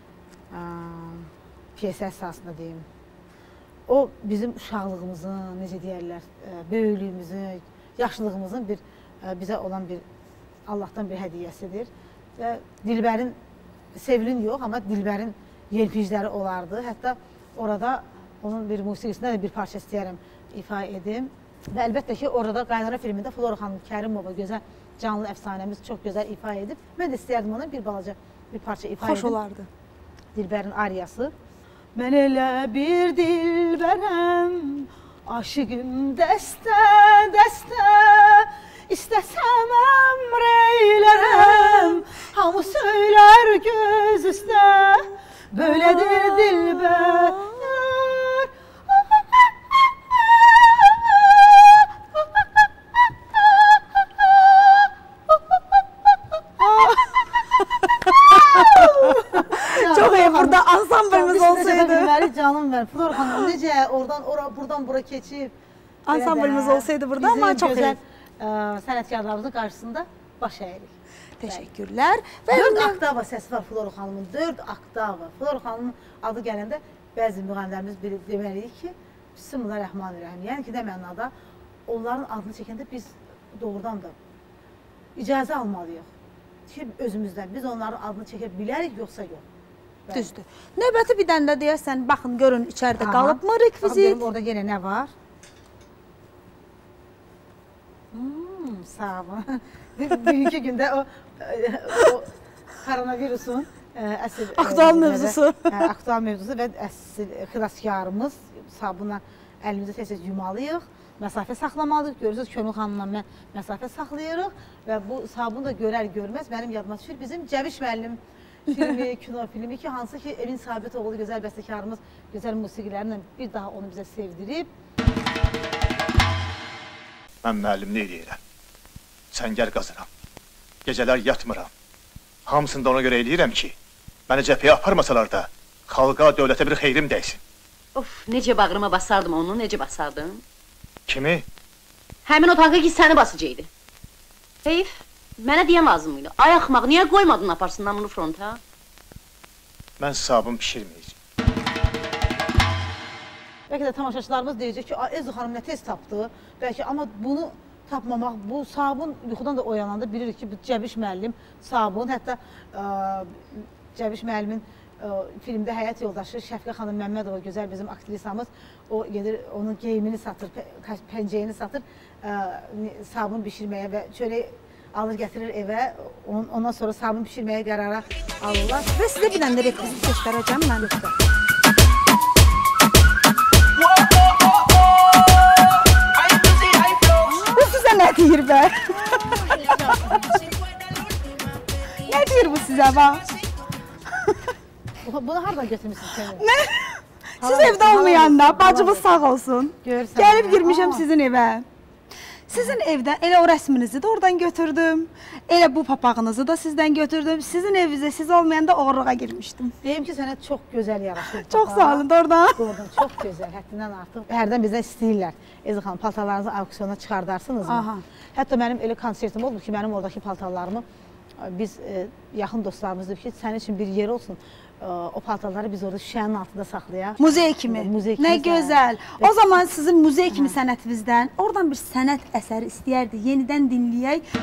piyesi əsasında deyim. O, bizim uşaqlığımızın, necə deyərlər, böyüklüyümüzün, yaşlılığımızın bir, bizə olan bir, Allahdan bir hədiyyəsidir. Və Dilbərin, Sevilin yox, amma Dilbərin yelpincləri olardı. Hətta orada onun bir musiqisində də bir parça istəyərəm ifa edim. Və əlbəttə ki, orada Qaynara filmində Flora xanım Kərimova gözəl canlı əfsanəmiz çox gözəl ifa edib. Mən də istəyərdim ona bir balaca bir parça ifa edim. Xoş olardı. Dilbərin ariyası. Mən elə bir dilbərəm, aşıqım dəstə, dəstə, istəsəm əmr eylərəm, hamı söylər göz üstə, böylədir dilbər. Çok iyi, burada ansamblımız olsaydı. Canım ben, Flora Hanım necə oradan ora, buradan bura keçib. Ansamblımız olsaydı burada ama çok iyi. Bizim gözəl sənətkarlarımızın qarşısında baş əyirik. Teşekkürler. Dörd oktava səsi var Flora Hanımın, dörd oktava. Flora Hanımın adı gələndə bəzi müğənnilərimiz deməliyik ki, Bismillahirrahmanirrahim. Yəni ki, nə mənada onların adını çəkəndə biz doğrudan da icazə almalıyıq. Ki, özümüzdən biz onların adını çəkə bilərik, yoxsa yox. Düzdür. Növbəti bir dənə də deyərsən, baxın, görün, içəridə qalıb mı rekvizit? Orada yenə nə var? Hmm, sağ olun. Bugünkü gündə o koronavirusun əsl... Aktual mövzusu. Aktual mövzusu və əsl xilaskarımız sabunla əlimizi tez-tez yumalıyıq. Məsafə saxlamalıyıq. Görürsünüz, Kömür xanımla mən məsafə saxlayırıq və bu sabun da görər görməz mənim yadıma düşür. Bizim Cəviş müəllim filmi, kino filmi ki, hansı ki, Evin Sabitoğlu gözəl bəstəkarımız gözəl musiqilərlə bir daha onu bizə sevdirib. Mən müəllimlik eləyirəm. Səngər qazıram. Gecələr yatmıram. Hamısını da ona görə eləyirəm ki, məni cəbhəyə aparmasalar da, xalqa, dövlətə bir xeyrim dəysin. Of, necə bağrıma basardım onu, necə basardım? Kimi? Həmin o tankı ki, səni basıcıydı. Heyf, mənə deyəm lazım mıydı? Ay axmaq, niyə qoymadın aparsınlar bunu fronta? Mən sabun pişirməyəcəm. Bəlkə də tamaşaçılarımız deyəcək ki, Ezu xanım nə tez tapdı, bəlkə, amma bunu tapmamaq, bu Sabun yuxudan da oyananda bilirik ki, bu Cəbiş müəllim Sabun, hətta Cəbiş müəllimin filmdə həyat yoldaşı Şəfiqə xanım Məmmədova, gözəl bizim aktrisamız, o gedir, onun geyimini satır, pəncəyini satır, sabun bişirməyə və çörək alır, gətirir evə, ondan sonra sabun bişirməyə qərara alırlar. Və sizə bir dənə rekvizit göstərəcəm mən. Bu sizə nə deyir bə? Nə deyir bu sizə bax? Bunu hardan götürmüşsünüz? Nə? Siz evdə olmayanda, bacımız sağ olsun. Gəlib girmişəm sizin evə. Sizin evdə elə o rəsminizi də oradan götürdüm. Elə bu papağınızı da sizdən götürdüm. Sizin evinizə siz olmayanda oğurluğa girmişdim. Deyim ki, sənə çox gözəl yaraşır. Çox sağ olun, oradan. Doğrudan, çox gözəl, həddindən artıq. Hərdən bizdən istəyirlər. Ezi xanım, paltarlarınızı auksyona çıxardarsınızmı? Hətta mənim elə konsertim oldu ki, mənim oradakı paltarlarımı biz yaxın dostlarımızdır ki, sənin üçün bir yer olsun. O paltarları biz orada şüşənin altında saxlayaq. Muzey kimi. Nə gözəl. O zaman sizin muzey kimi sənətinizdən oradan bir sənət əsəri istəyərdi. Yenidən dinləyək.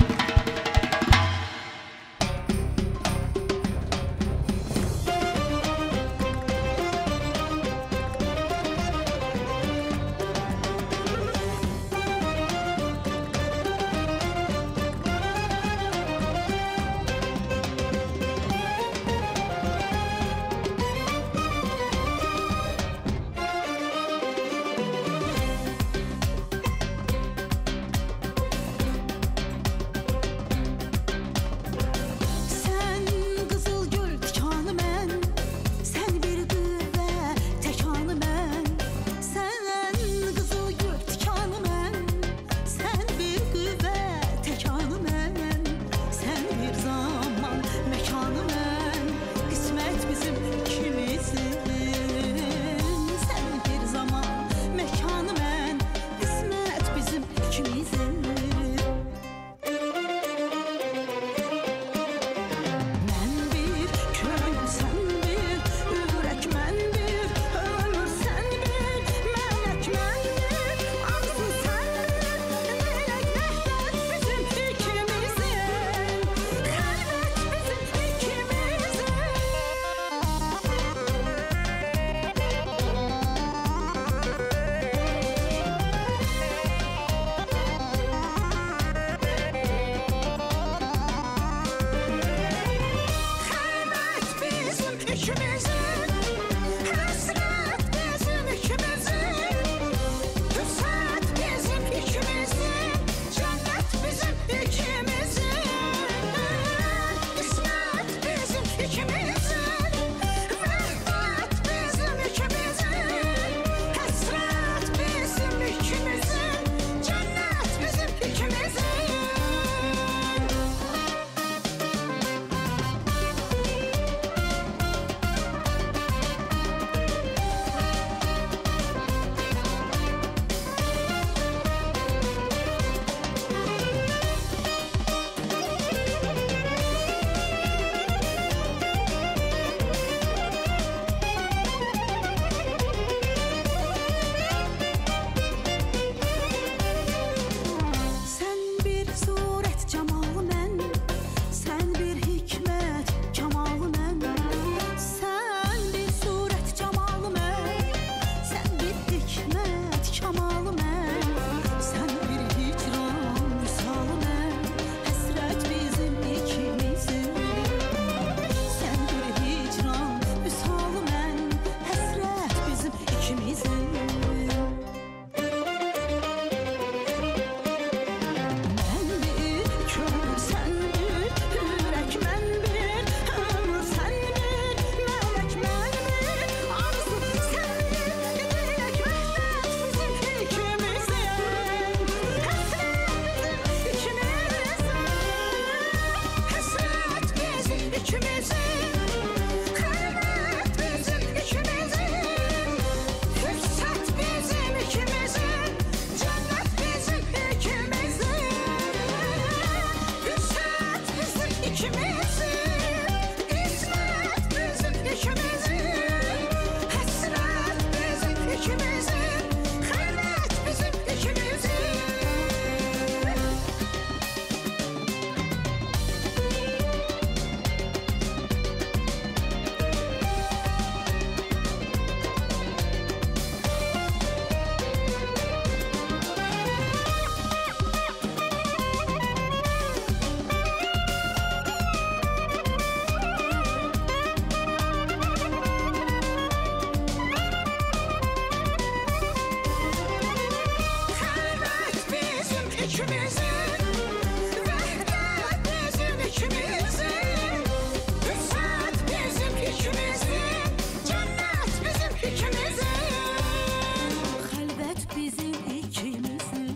Vəhdət bizim ikimizin, vüsət bizim ikimizin, cənnət bizim ikimizin. Xəlvət bizim ikimizin,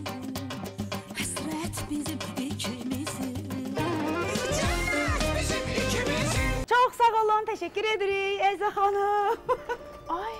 həsrət bizim ikimizin, cənnət bizim ikimizin. Çox sağ olun, təşəkkür edirik Elza xanım. Ay.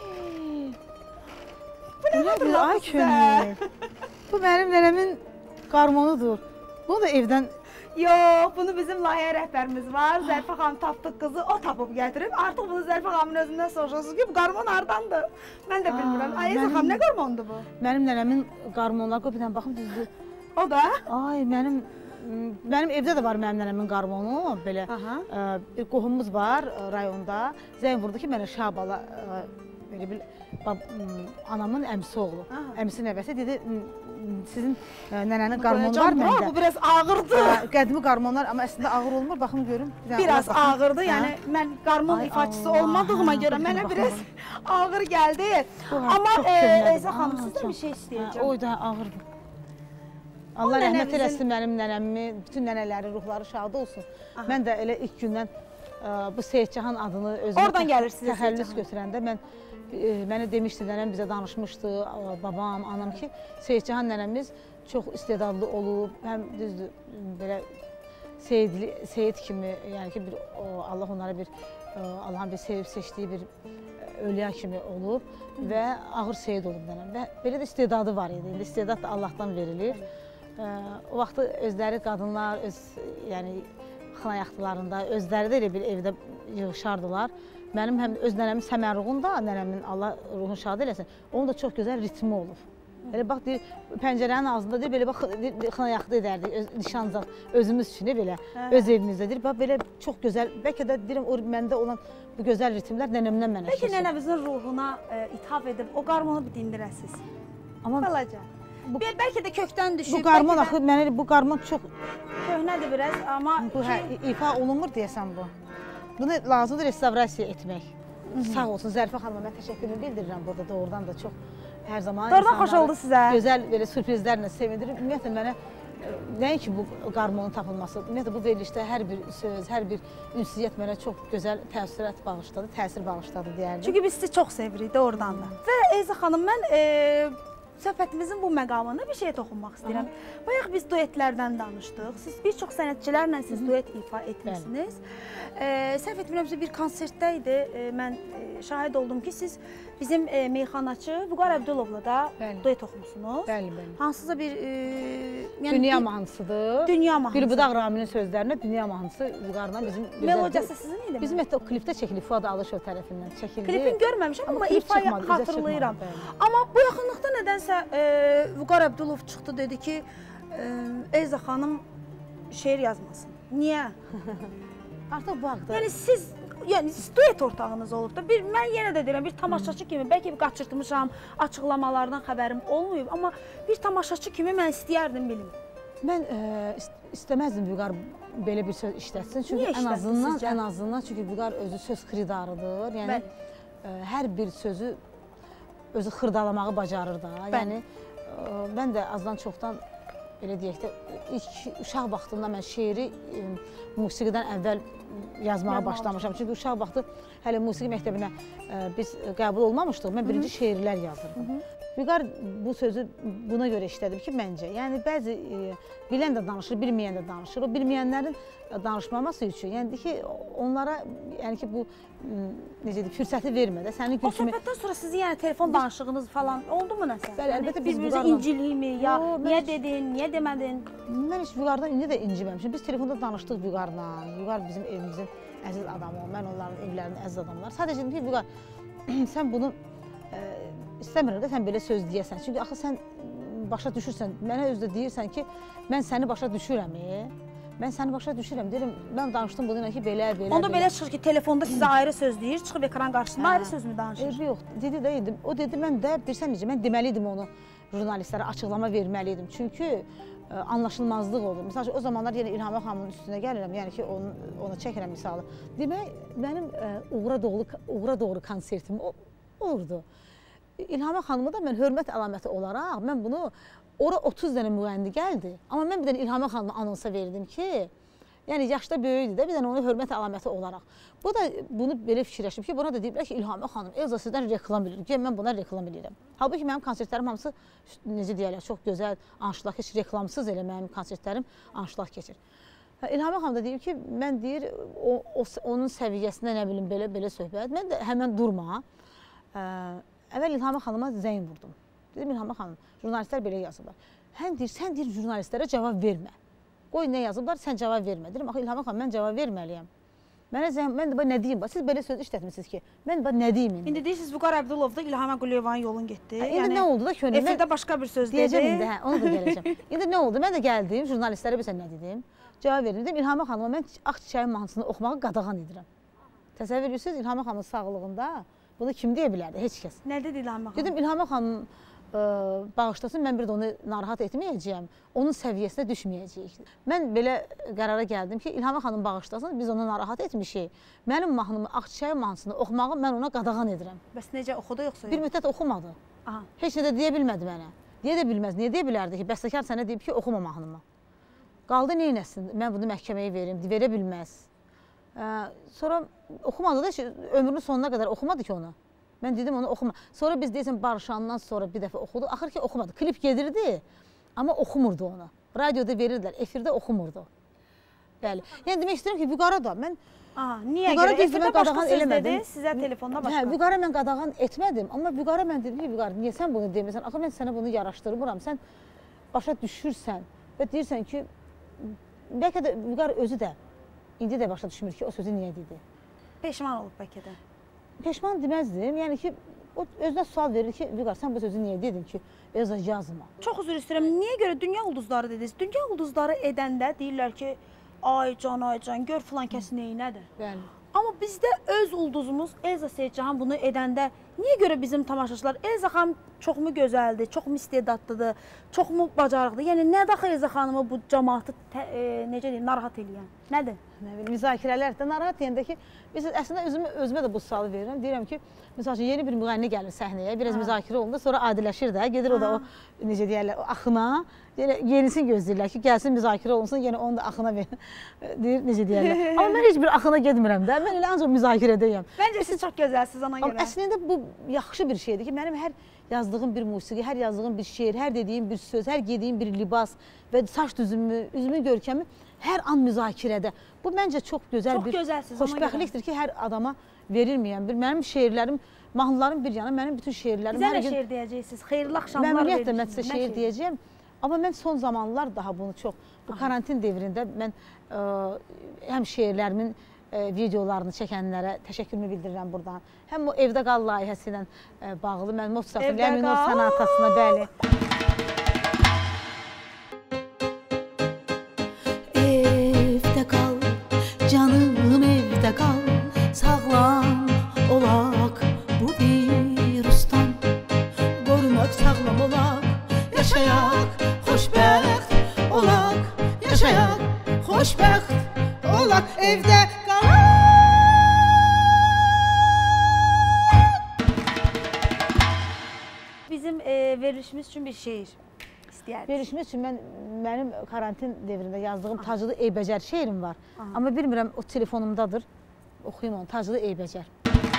Bu nə Ay Ay könül. Bu mənim nənəmin qarmonudur. Bunu da evdən Yox, bunu bizim layihə rəhbərimiz var. Zərfə xanım tapdıq qızı, o tapıb gətirib. Artıq bunu Zərfə xanımın özündən soruşursunuz ki, bu qarmon hardandır? Mən də bilmirəm. Ay Elza xanım, nə qarmondur bu? Mənim nənəmin qarmonları, qoy bir dənə baxım düzdür. O da? Ay, mənim mənim evdə də var mənim nənəmin qarmonu, belə Aha. ə, bir qohumumuz var ə, rayonda. Zəng vurdu ki, mənə Şahbala ə, belə bir bab, m, anamın əmisi oğlu, Aha. əmisi nəvəsi dedi, m, sizin ə, nənənin qarmonu var məndə. Bu biraz ağırdır. Ə, qədimi qarmonlar, amma əslində ağır olmur, baxım görüm. Bir dənə Biraz ona baxım. ağırdır, Hə? yəni mən qarmon Ay ifaçısı Allah, olmadığıma hə, görə dur, mənə baxım, biraz ağır gəldi. Bu, hə, Amma çox e, köhnədir. Elza xanım, Aa, sizdən çox. bir şey Hə, istəyəcəm. o da ağırdır. Allah rəhmət nənəmizin- eləsin mənim nənəmi, bütün nənələrin ruhları şad olsun. Mən də elə ilk gündən ə, bu Seyidcahan adını özümə Oradan təx- gəlir sizə təxəllüs Seyidcahan. götürəndə mən e, mənə demişdi, nənəm bizə danışmışdı, ə, babam, anam ki, Seyidcahan nənəmiz çox istedadlı olub, həm düzdür belə Seyidli, Seyid kimi, yəni ki, bir o, Allah onlara bir ə, Allahın bir sevib seçdiyi bir ölüya kimi olub və ağır Seyid olub nənəm və belə də istedadı var idi. İndi istedad da Allahdan verilir. Ə, o vaxtı özləri qadınlar öz yəni xınayaxtılarında özləri də elə bir evdə yığışardılar. Mənim həm öz nənəmin Səmərruğun da, nənəmin Allah ruhunu şad eləsin, onun da çox gözəl ritmi olub. Elə bax deyir, pəncərənin ağzında deyir, belə bax xınayaxtı edərdik, öz, nişancaq özümüz üçün belə, öz evimizdə deyir. Bax belə çox gözəl, bəlkə də deyirəm o məndə olan bu gözəl ritmlər nənəmdən mənə Bəlkə keçir. nənəmizin ruhuna e, ithaf edib o qarmonu bir dindirəsiz. Amma Balaca. Bu- Bəl- Bəlkə də kökdən düşüb. bu qarmon bəlkə axı mənə bu qarmon çox də köhnədir biraz, amma bu hə, ifa olunmur deyəsən bu. Bunu lazımdır restavrasiya etmək. Sağ olsun Zərifə xanıma mən təşəkkürümü bildirirəm burada doğrudan da çox hər zaman Doğrudan xoş insanları oldu sizə. Gözəl belə sürprizlərlə sevindirir. Ümumiyyətlə mənə e, nəinki bu qarmonun tapılması, ümumiyyətlə bu verilişdə hər bir söz, hər bir ünsiyyət mənə çox gözəl təəssürat bağışladı, təsir bağışladı deyərdim. Çünki biz sizi çox sevirik doğrudan da. Və Elza xanım, mən e, söhbətimizin bu məqamında bir şeyə toxunmaq istəyirəm. Bayaq biz duetlərdən danışdıq. Siz bir çox sənətçilərlə siz duet ifa etmisiniz. E, səhv etmirəmsə bir konsertdə idi. E, mən e, şahid oldum ki, siz bizim e, meyxanaçı Vüqar Əbdülovla da Bəli. duet oxumusunuz. Bəli, bəli. Hansısa bir e, yəni Dünya bir- mahnısıdır. Dünya mahnısı. Gülbudaq Raminin sözlərinə Dünya mahnısı Vüqarla bizim gözəl- Melodiyası sizin idi mi? Bizim hətta o klipdə çəkilib, Fuad Alışov tərəfindən çəkildi. Klipini görməmişəm, amma, Amma klip ifayı çıxmadı, üzə xatırlayıram. çıxmadı, bəli. Amma bu yaxınlıqda nədənsə e, Vüqar Əbdülov çıxdı, dedi ki, e, Elza xanım şeir yazmasın. Niyə? Artıq bu haqda. Yəni siz, yəni siz duet ortağınız olub da, bir, mən yenə də deyirəm, bir tamaşaçı kimi, bəlkə bir qaçırtmışam, açıqlamalardan xəbərim olmayıb, amma bir tamaşaçı kimi mən istəyərdim bilim. Mən ə, ist istəməzdim Vüqar belə bir söz işlətsin. Çünki Niyə ən işlətsin azından, sizcə? ən azından çünki Vüqar özü söz xiridarıdır. Yəni Bəli. ə, hər bir sözü özü xırdalamağı bacarır da. Bəli. Yəni ə, mən də azdan çoxdan belə deyək də ilk uşaq vaxtımda mən şeiri ə, musiqidən əvvəl yazmağa Yazmağa başlamışam. Çünki uşaq vaxtı hələ musiqi məktəbinə ə, biz qəbul olmamışdıq. Mən birinci şeirlər yazırdım. Vüqar bu sözü buna görə işlədib ki, məncə, yəni bəzi e, bilən də danışır, bilməyən də danışır. O bilməyənlərin danışmaması üçün, yəni ki, onlara, yəni ki, bu necə deyim, fürsəti vermə də. Sənin O gül kimi söhbətdən sonra sizin yəni telefon danışığınız falan oldu mu nəsə? Bəli, əlbəttə biz bir-birinizə Vüqarla- inciliyimi, ya Yo, mən niyə heç- dedin, niyə demədin? mən heç Vüqardan indi də inciməmişim. Biz telefonda danışdıq Vüqarla. Vüqar bizim evimizin əziz adamı, mən onların evlərinin əziz adamlar. Sadəcə dedim ki, Vüqar, sən bunu ə, istəmirəm də sən belə söz deyəsən. Çünki axı sən başa düşürsən, mənə özdə deyirsən ki, mən səni başa düşürəm. E? Mən səni başa düşürəm. Deyirəm, mən danışdım bununla ki, belə, belə, Onda belə çıxır ki, telefonda sizə ayrı söz deyir, çıxıb ekran qarşısında ayrı söz mü danışır? Eybi yox, dedi də idi. O dedi, mən də bilirsən necə, mən deməli idim onu jurnalistlərə açıqlama verməli idim. Çünki ə, anlaşılmazlıq oldu. Məsələn, o zamanlar yenə İlham xanımın üstünə gəlirəm, yəni ki, onu, onu çəkirəm misalı. Demək, mənim ə, uğura doğru, uğura doğru konsertim o, olurdu. İlham xanımı da mən hörmət əlaməti olaraq, mən bunu ora otuz dənə müğənni gəldi. Amma mən bir dənə İlhamə xanıma anonsa verdim ki, yəni yaşda böyükdür də, bir dənə onun hörmət əlaməti olaraq. Bu da bunu belə fikirləşib ki, buna da deyiblər ki, İlhamə xanım, Elza sizdən reklam edir. Gəl, mən buna reklam edirəm. Halbuki mənim konsertlərim hamısı, necə deyərlər, çox gözəl, anşlaq keçir, reklamsız elə mənim konsertlərim anşlaq keçir. İlhamə xanım da deyib ki, mən deyir, o, o, onun səviyyəsində nə bilim, belə-belə söhbət. Mən də həmən durma. Ə, əvvəl İlhamə xanıma zəng vurdum. Dedim, İlhamə xanım, jurnalistlər belə yazırlar. Həm deyir, sən deyir, jurnalistlərə cavab vermə. Qoy nə yazıblar, sən cavab vermə. Deyirəm, axı İlhamə xanım, mən cavab verməliyəm. Mənə zəng, mən də nə deyim, siz belə söz işlətmişsiniz ki, mən də nə deyim indi? İndi deyirsiniz, Vüqar Əbdülov da İlhamə Quliyevanın yolun getdi. Hə, indi nə oldu da ki, efirdə başqa bir söz dedi. Deyəcəm indi, hə, onu da gələcəm. İndi nə oldu, mən də gəldim, jurnalistlərə bilsən nə dedim? Cavab verin, dedim, İlhamə xanıma mən Ağ Çiçəyin mahnısını oxumağı qadağan edirəm. Təsəvvür edirsiniz, İlhamə xanımın sağlığında bunu kim deyə bilərdi, heç kəs. Nə dedi İlhamə xanım? Dedim, İlhamə xanım ə, bağışlasın, mən bir də onu narahat etməyəcəyəm, onun səviyyəsinə düşməyəcəyik. Mən belə qərara gəldim ki, İlhamə xanım bağışlasın, biz onu narahat etmişik. Mənim mahnımı, Ağ Çiçəyin mahnısını oxumağı mən ona qadağan edirəm. Bəs necə, oxudu yoxsa? Bir müddət oxumadı. Aha. Heç nə də deyə bilmədi mənə. Deyə də bilməz, niyə deyə bilərdi ki, bəstəkar sənə deyib ki, oxuma mahnımı. Qaldı neynəsin, mən bunu məhkəməyə verim, verə bilməz. Ə, sonra oxumadı da, ömrünün sonuna qədər oxumadı ki onu. Mən dedim onu oxuma. Sonra biz deyəsən barışandan sonra bir dəfə oxudu. Axır ki oxumadı. Klip gedirdi, amma oxumurdu onu. Radioda verirdilər, efirdə oxumurdu. Bəli. Yəni demək istəyirəm ki, Vüqara da mən... Aha, niyə görə? Efirdə başqa söz dedi, sizə telefonda başqa. Hə, Vüqara mən qadağan etmədim. Amma Vüqara mən dedim ki, Vüqara, niyə sən bunu demirsən? Axı mən sənə bunu yaraşdırmıram. Sən başa düşürsən və deyirsən ki, bəlkə də Vüqara özü də indi də başa düşmür ki, o sözü niyə dedi. Peşman olub bəlkə də. Peşman deməzdim. Yəni ki, o özünə sual verir ki, Vüqar, sən bu sözü niyə dedin ki, Elza yazma. Çox üzr istəyirəm. Niyə görə dünya ulduzları dediniz? Dünya ulduzları edəndə deyirlər ki, ay can, ay can, gör filan kəs neynədir. Bəli. Amma bizdə öz ulduzumuz Elza Seyidcahan bunu edəndə niyə görə bizim tamaşaçılar Elza xanım çoxmu gözəldir, çoxmu istedadlıdır, çoxmu bacarıqdır? Yəni nə daxil Elza xanımı bu cəmaatı e, necə deyim, narahat eləyən? Nədir? Nə bilim, müzakirələr də narahat deyəndə ki, biz əslində özümə, özümə də bu sualı verirəm. Deyirəm ki, məsəl üçün yeni bir müğənni gəlir səhnəyə, biraz müzakirə olunur, sonra adiləşir də, gedir o da o, necə deyərlər, o axına, yenisini gözləyirlər ki, gəlsin müzakirə olunsun, yenə onu da axına verir, deyir, necə deyərlər. Amma mən heç bir axına gedmirəm də, mən elə ancaq müzakirədəyəm. Məncə siz çox gözəlsiniz ona görə. Amma əslində bu yaxşı bir şeydir ki, mənim hər yazdığım bir musiqi, hər yazdığım bir şeir, hər dediyim bir söz, hər giydiğim bir libas və saç düzümü, üzümün görkəmi hər an müzakirədə. Bu məncə çox gözəl çox bir xoşbəxtlikdir ki, hər adama verilməyən bir. Mənim şeirlərim, mahnılarım bir yana, mənim bütün şeirlərim... Bizə nə şeir deyəcəksiniz? Xeyirli axşamlar verirsiniz. Məmnuniyyətlə mən sizə şeir deyəcəyəm. Amma mən son zamanlar daha bunu çox, bu karantin devrində mən ə, həm şeirlərimin ə, videolarını çəkənlərə təşəkkürümü bildirirəm buradan. Həm o Evdə Qal layihəsi ilə ə, bağlı, mən Mozartın Ləminor sonatasına, bəli. Evdə qal, canım evdə qal, sağlam olaq bu virusdan. Qorunaq, sağlam olaq, yaşayaq, xoşbəxt olaq, yaşayaq, xoşbəxt olaq, evdə qalaq. Bizim e, verilişimiz üçün bir şeir istəyərdik. Verilişimiz üçün mən, mənim karantin devrində yazdığım Tacılı Eybəcər şeirim var. Aha. Amma bilmirəm, o telefonumdadır. Oxuyum onu, Tacılı Eybəcər.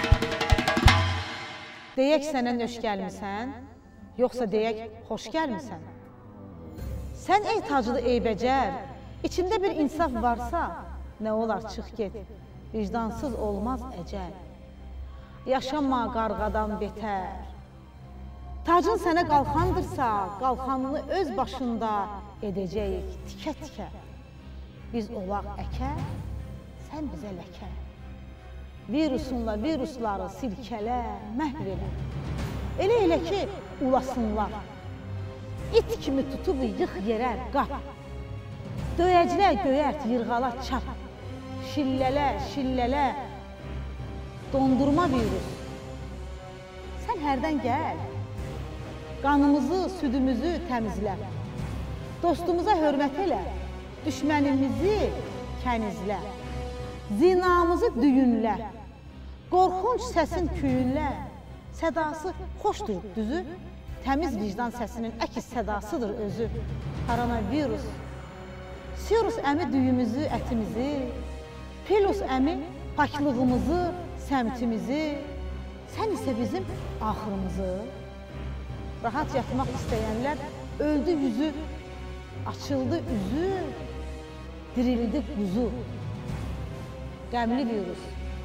Deyək sənə nöş gəlmisən, yoxsa deyək xoş gəlmisən. Sən ey Tacılı Eybəcər, içində bir insaf varsa, nə olar çıx get, vicdansız olmaz əcəl. Yaşama qarğadan betər. Tacın sənə qalxandırsa, qalxanını öz başında edəcəyik tikə-tikə. Biz olaq əkə, sən bizə ləkə. Virusunla virusları silkələ, məhv edin. Elə elə ki, ulasınlar. İt kimi tutub yıx yerə qap. Döyəclə göyərt, yırğala çap. Şillələ, şillələ, dondurma virus. Sən hərdən gəl. Qanımızı, südümüzü təmizlə. Dostumuza hörmət elə, düşmənimizi kənizlə. Zinamızı düyünlə, qorxunc səsin küyünlə. Sədası xoşdur düzü, təmiz vicdan səsinin əks sədasıdır özü. Koronavirus. Sirus əmi düyümüzü, ətimizi, Pilus əmi paklığımızı, səmtimizi, sən isə bizim axırımızı. Rahat yatmaq istəyənlər öldü yüzü, açıldı üzü, dirildi quzu. Qəmli virus.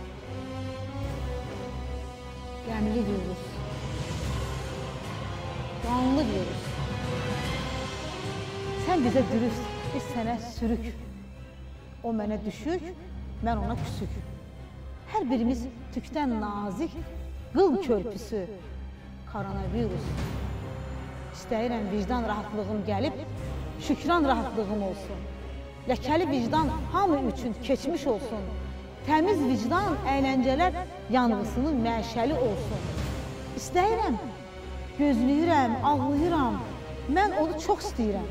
Qəmli virus. Qanlı virus. Sən bizə dürüst, biz sənə sürük. O mənə düşük, mən ona küsük. Hər birimiz tükdən nazik, qıl körpüsü. Koronavirus. İstəyirəm vicdan rahatlığım gəlib, şükran rahatlığım olsun. Ləkəli vicdan hamı üçün keçmiş olsun. Təmiz vicdan əyləncələr yanğısının məşəli olsun. İstəyirəm, gözləyirəm, ağlayıram, mən onu çox istəyirəm.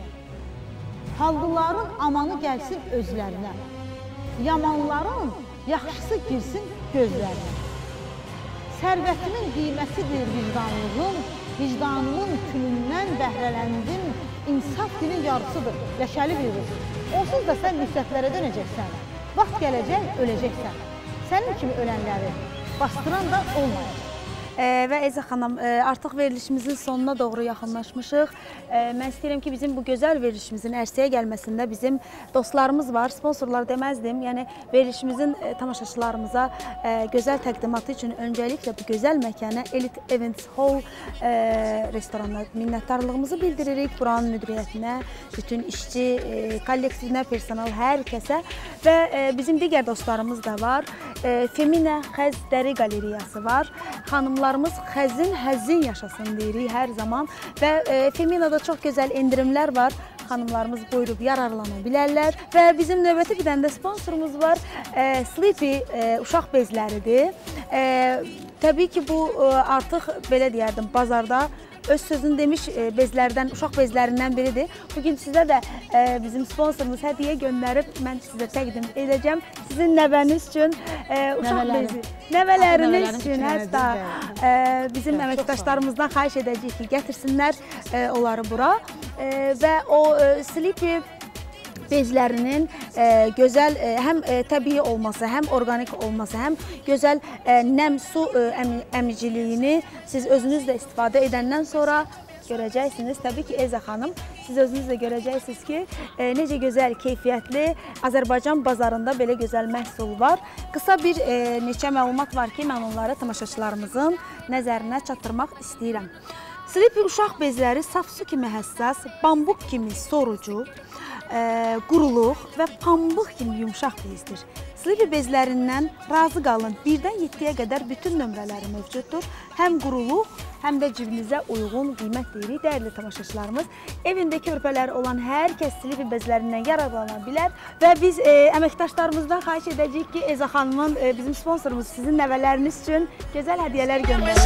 Hallıların amanı gəlsin özlərinə, yamanların yaxşısı girsin gözlərinə. Sərvətimin qiymətidir vicdanlığım, vicdanımın külündən bəhrələndim, insaf dinin yarısıdır, ləkəli virus. Onsuz da sən müftətlərə dönəcəksən, vaxt gələcək, öləcəksən. Sənin kimi ölənləri bastıran da olmayacaq. E, və Əzə xanım, e, artıq verilişimizin sonuna doğru yaxınlaşmışıq. E, mən istəyirəm ki, bizim bu gözəl verilişimizin ərsəyə gəlməsində bizim dostlarımız var, sponsorlar deməzdim. Yəni, verilişimizin e, tamaşaçılarımıza e, gözəl təqdimatı üçün öncəliklə bu gözəl məkana Elite Events Hall e, restoranına minnətdarlığımızı bildiririk. Buranın müdiriyyətinə, bütün işçi, e, kollektivinə, personal, hər kəsə və e, bizim digər dostlarımız da var. E, Femina Xəz Dəri Qalereyası var. Xanımlar Xanımlarımız xəzin, həzin yaşasın deyirik hər zaman və e, Femina'da çox gözəl endirimlər var. Xanımlarımız buyurub yararlana bilərlər və bizim növbəti bir dənə də sponsorumuz var. E, Sleepy e, uşaq bezləridir. E, təbii ki, bu e, artıq belə deyərdim, bazarda öz sözünü demiş e, bezlərdən, uşaq bezlərindən biridir. Bugün sizə də e, bizim sponsorumuz hədiyyə göndərib, mən sizə təqdim edəcəm. Sizin nəvəniz üçün e, uşaq Nəvələrim. bezi. Nəvələriniz üçün hətta e, bizim əməkdaşlarımızdan xahiş edəcəyik ki, gətirsinlər e, onları bura. E, və o e, Sleepy bezlərinin e, gözəl e, həm e, təbii olması, həm organik olması, həm gözəl e, nəm su e, əmi, əmiciliyini siz özünüz də istifadə edəndən sonra görəcəksiniz. Təbii ki, Əzə xanım, siz özünüz də görəcəksiniz ki, e, necə gözəl, keyfiyyətli Azərbaycan bazarında belə gözəl məhsul var. Qısa bir e, neçə məlumat var ki, mən onları tamaşaçılarımızın nəzərinə çatdırmaq istəyirəm. Sleepy uşaq bezləri saf su kimi həssas, bambuk kimi sorucu, E, quruluq və pambıq kimi yumşaq bezdir. Sleepy bezlərindən razı qalın. birdən yeddiyə qədər bütün nömrələri mövcuddur. Həm quruluq, həm də cibinizə uyğun qiymət deyirik. Dəyərli tamaşaçılarımız, evində körpələri olan hər kəs Sleepy bezlərindən yararlana bilər və biz e, əməkdaşlarımızdan xahiş edəcəyik ki, Əzə xanımın, e, bizim sponsorumuz sizin nəvələriniz üçün gözəl hədiyyələr göndərir.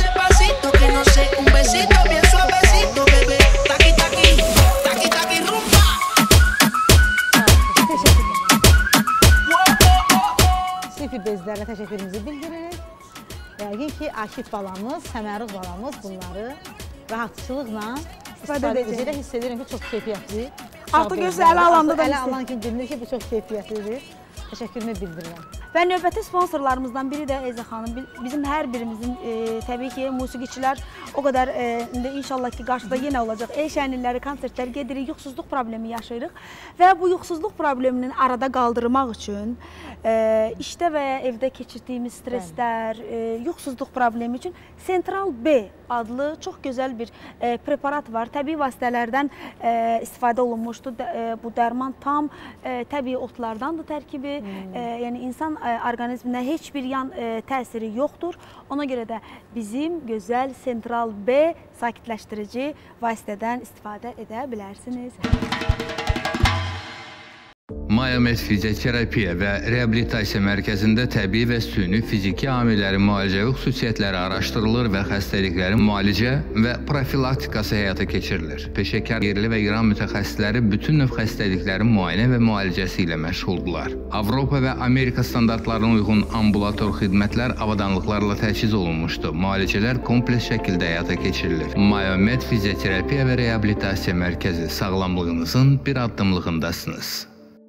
Sleepy bezlərlə təşəkkürümüzü bildiririk. Yəqin ki, Akif balamız, Səməruq balamız bunları rahatçılıqla istifadə edəcək. Hiss edirəm ki, çox keyfiyyətli. Artıq gözlə ələ alanda da ələ alan kimi bilinir ki, bu çox keyfiyyətlidir. Təşəkkürümü bildirirəm. Və növbəti sponsorlarımızdan biri də Əzə xanım, bizim hər birimizin e, təbii ki, musiqiçilər o qədər e, inşallah ki, qarşıda yenə olacaq. El şənilləri, konsertlər gedirik, yuxusuzluq problemi yaşayırıq və bu yuxusuzluq probleminin arada qaldırmaq üçün e, işdə və ya evdə keçirdiyimiz stresslər, e, yuxusuzluq problemi üçün Central B adlı çox gözəl bir e, preparat var. Təbii vasitələrdən e, istifadə olunmuşdur. E, bu dərman tam e, təbii otlardandır tərkibi. Hmm. E, yəni insan e, orqanizminə heç bir yan e, təsiri yoxdur. Ona görə də bizim gözəl Central B sakitləşdirici vasitədən istifadə edə bilərsiniz. Mayomed Fizioterapiya və Reabilitasiya Mərkəzində təbii və süni fiziki amillərin müalicəvi xüsusiyyətləri araşdırılır və xəstəliklərin müalicə və profilaktikası həyata keçirilir. Peşəkar yerli və İran mütəxəssisləri bütün növ xəstəliklərin müayinə və müalicəsi ilə məşğuldurlar. Avropa və Amerika standartlarına uyğun ambulator xidmətlər avadanlıqlarla təchiz olunmuşdur. Müalicələr kompleks şəkildə həyata keçirilir. Mayomed Fizioterapiya və Reabilitasiya Mərkəzi, sağlamlığınızın bir addımlığındasınız.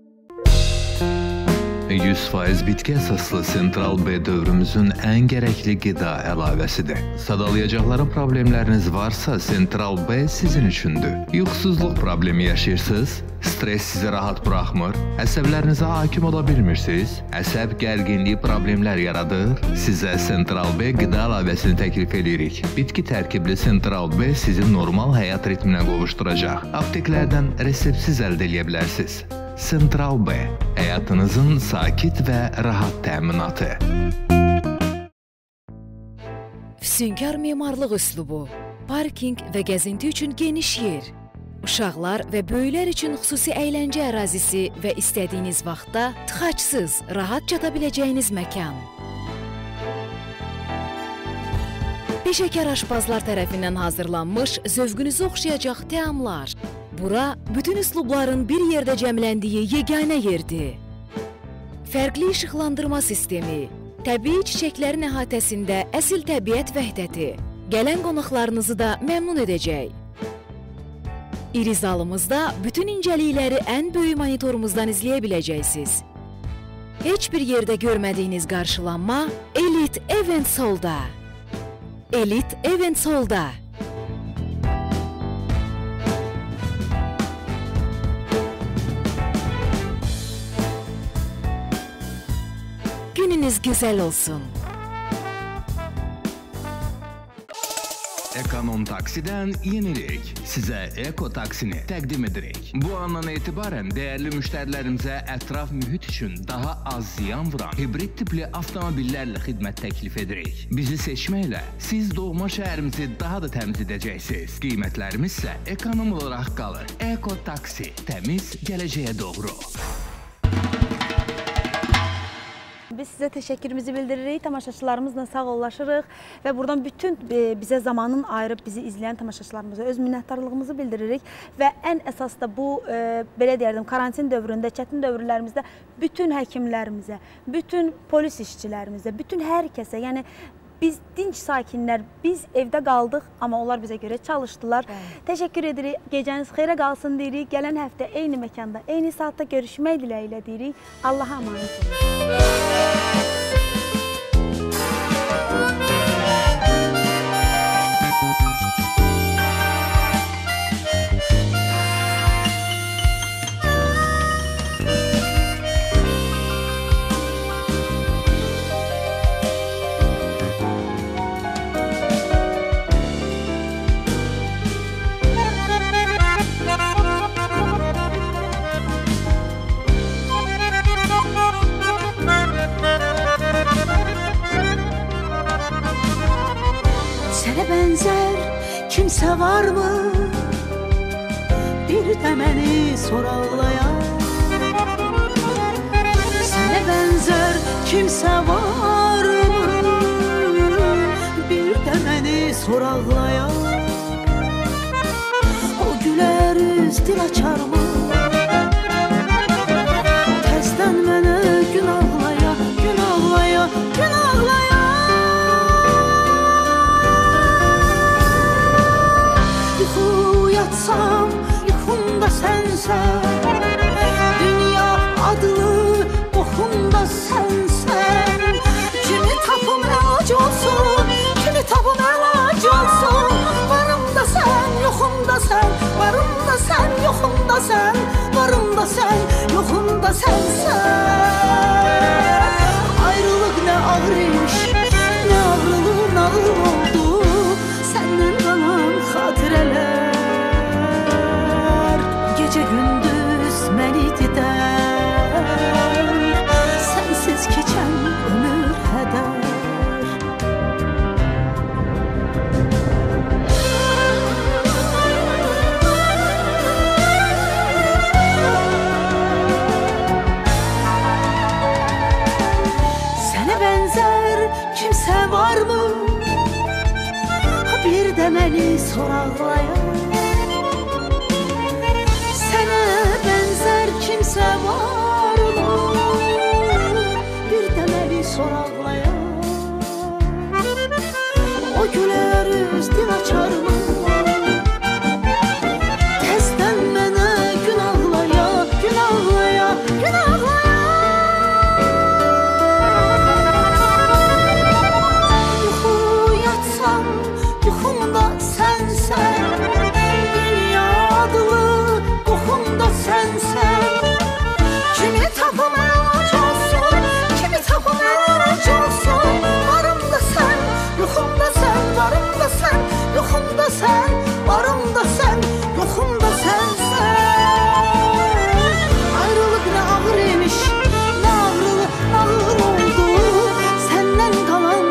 yüz faiz bitki əsaslı Central B dövrümüzün ən gərəkli qida əlavəsidir. Sadalayacaqların problemləriniz varsa, Central B sizin üçündür. Yuxusuzluq problemi yaşayırsınız, stres sizi rahat buraxmır, əsəblərinizə hakim ola bilmirsiniz, əsəb gərginliyi problemlər yaradır, sizə Central B qida əlavəsini təklif edirik. Bitki tərkibli Central B sizi normal həyat ritminə qovuşduracaq. Apteklərdən reseptsiz əldə edə bilərsiniz. Central B, həyatınızın sakit və rahat təminatı. Füsunkar memarlıq üslubu, parking və gəzinti üçün geniş yer, uşaqlar və böyüklər üçün xüsusi əyləncə ərazisi və istədiyiniz vaxtda tıxacsız, rahat çata biləcəyiniz məkan. Peşəkar aşpazlar tərəfindən hazırlanmış, zövqünüzü oxşayacaq təamlar. Bura bütün üslubların bir yerdə cəmləndiyi yeganə yerdir. Fərqli işıqlandırma sistemi, təbii çiçəklərin əhatəsində əsil təbiət vəhdəti, gələn qonaqlarınızı da məmnun edəcək. İri zalımızda bütün incəlikləri ən böyük monitorumuzdan izləyə biləcəksiniz. Heç bir yerdə görmədiyiniz qarşılanma Elite Event Hall'da. Elite Event Hall'da. Gününüz güzel olsun. Ekonom Taksidən yenilik. Sizə Eko Taksini təqdim edirik. Bu andan etibarən dəyərli müştərilərimizə ətraf mühit üçün daha az ziyan vuran hibrid tipli avtomobillərlə xidmət təklif edirik. Bizi seçməklə siz doğma şəhərimizi daha da təmiz edəcəksiniz. Qiymətlərimiz isə ekonom olaraq qalır. Eko Taksi, təmiz gələcəyə doğru. Biz sizə təşəkkürümüzü bildiririk, tamaşaçılarımızla sağollaşırıq və buradan bütün bizə zamanın ayırıb bizi izləyən tamaşaçılarımıza öz minnətdarlığımızı bildiririk və ən əsas da bu, belə deyərdim, karantin dövründə, çətin dövrlərimizdə bütün həkimlərimizə, bütün polis işçilərimizə, bütün hər kəsə, yəni biz dinç sakinlər, biz evdə qaldıq, amma onlar bizə görə çalışdılar. Bəli. Təşəkkür edirik, gecəniz xeyrə qalsın deyirik. Gələn həftə eyni məkanda, eyni saatda görüşmək diləyilə deyirik. Allaha əmanət olun. Sənə bənzər kimsə varmı? Bir də məni soraqlayan. Sənə bənzər kimsə varmı? Bir də məni soraqlayan. O gülər üz dil açarmı? Təzdən mənə gün ağlaya, gün ağlaya, gün ağlaya. Yatsam yuxumda sənsən, dünya adlı qoxumda sənsən. Kimi tapım əlac olsun, kimi tapım əlac olsun. Varımda sən, yoxumda sən, varımda sən, yoxumda sən. Varımda sən, yoxumda sənsən. Ayrılıq nə ağır imiş, nə ağrılıq nağıl oldu. Səndən qalan xatirələr. Gecə gündüz məni didər, sənsiz keçən ömür hədər. də məni soraqlayan. Sənə bənzər kimsə varmı? Bir də məni soraqlayan. O gülər üz dil açarmı? Təzdən mənə gün ağlaya, gün ağlaya, gün ağlaya. Yuxu yatsam, yuxumda sənsən. Dünya adlı qoxumda sənsən. Kimi tapım əlac olsun, kimi tapım əlac olsun. Varımda sən, yuxumda sən, varımda sən, yuxumda sən, varımda sən, yuxumda sənsən. Ayrılıq nə ağır imiş, nə ağrılı, ağır oldu. Səndən qalan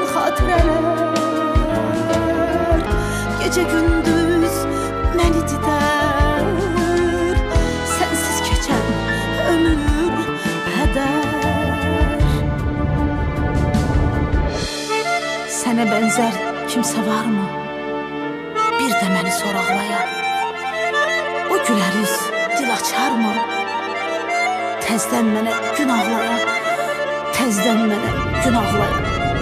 xatirələr gecə gündüz məni didər. Sənsiz keçən ömür hədər. Sənə bənzər kimsə varmı? Bir də məni soraqlayan. O gülər üz dil açarmı? Təzdən mənə gün ağlaya, təzdən mənə gün ağlaya.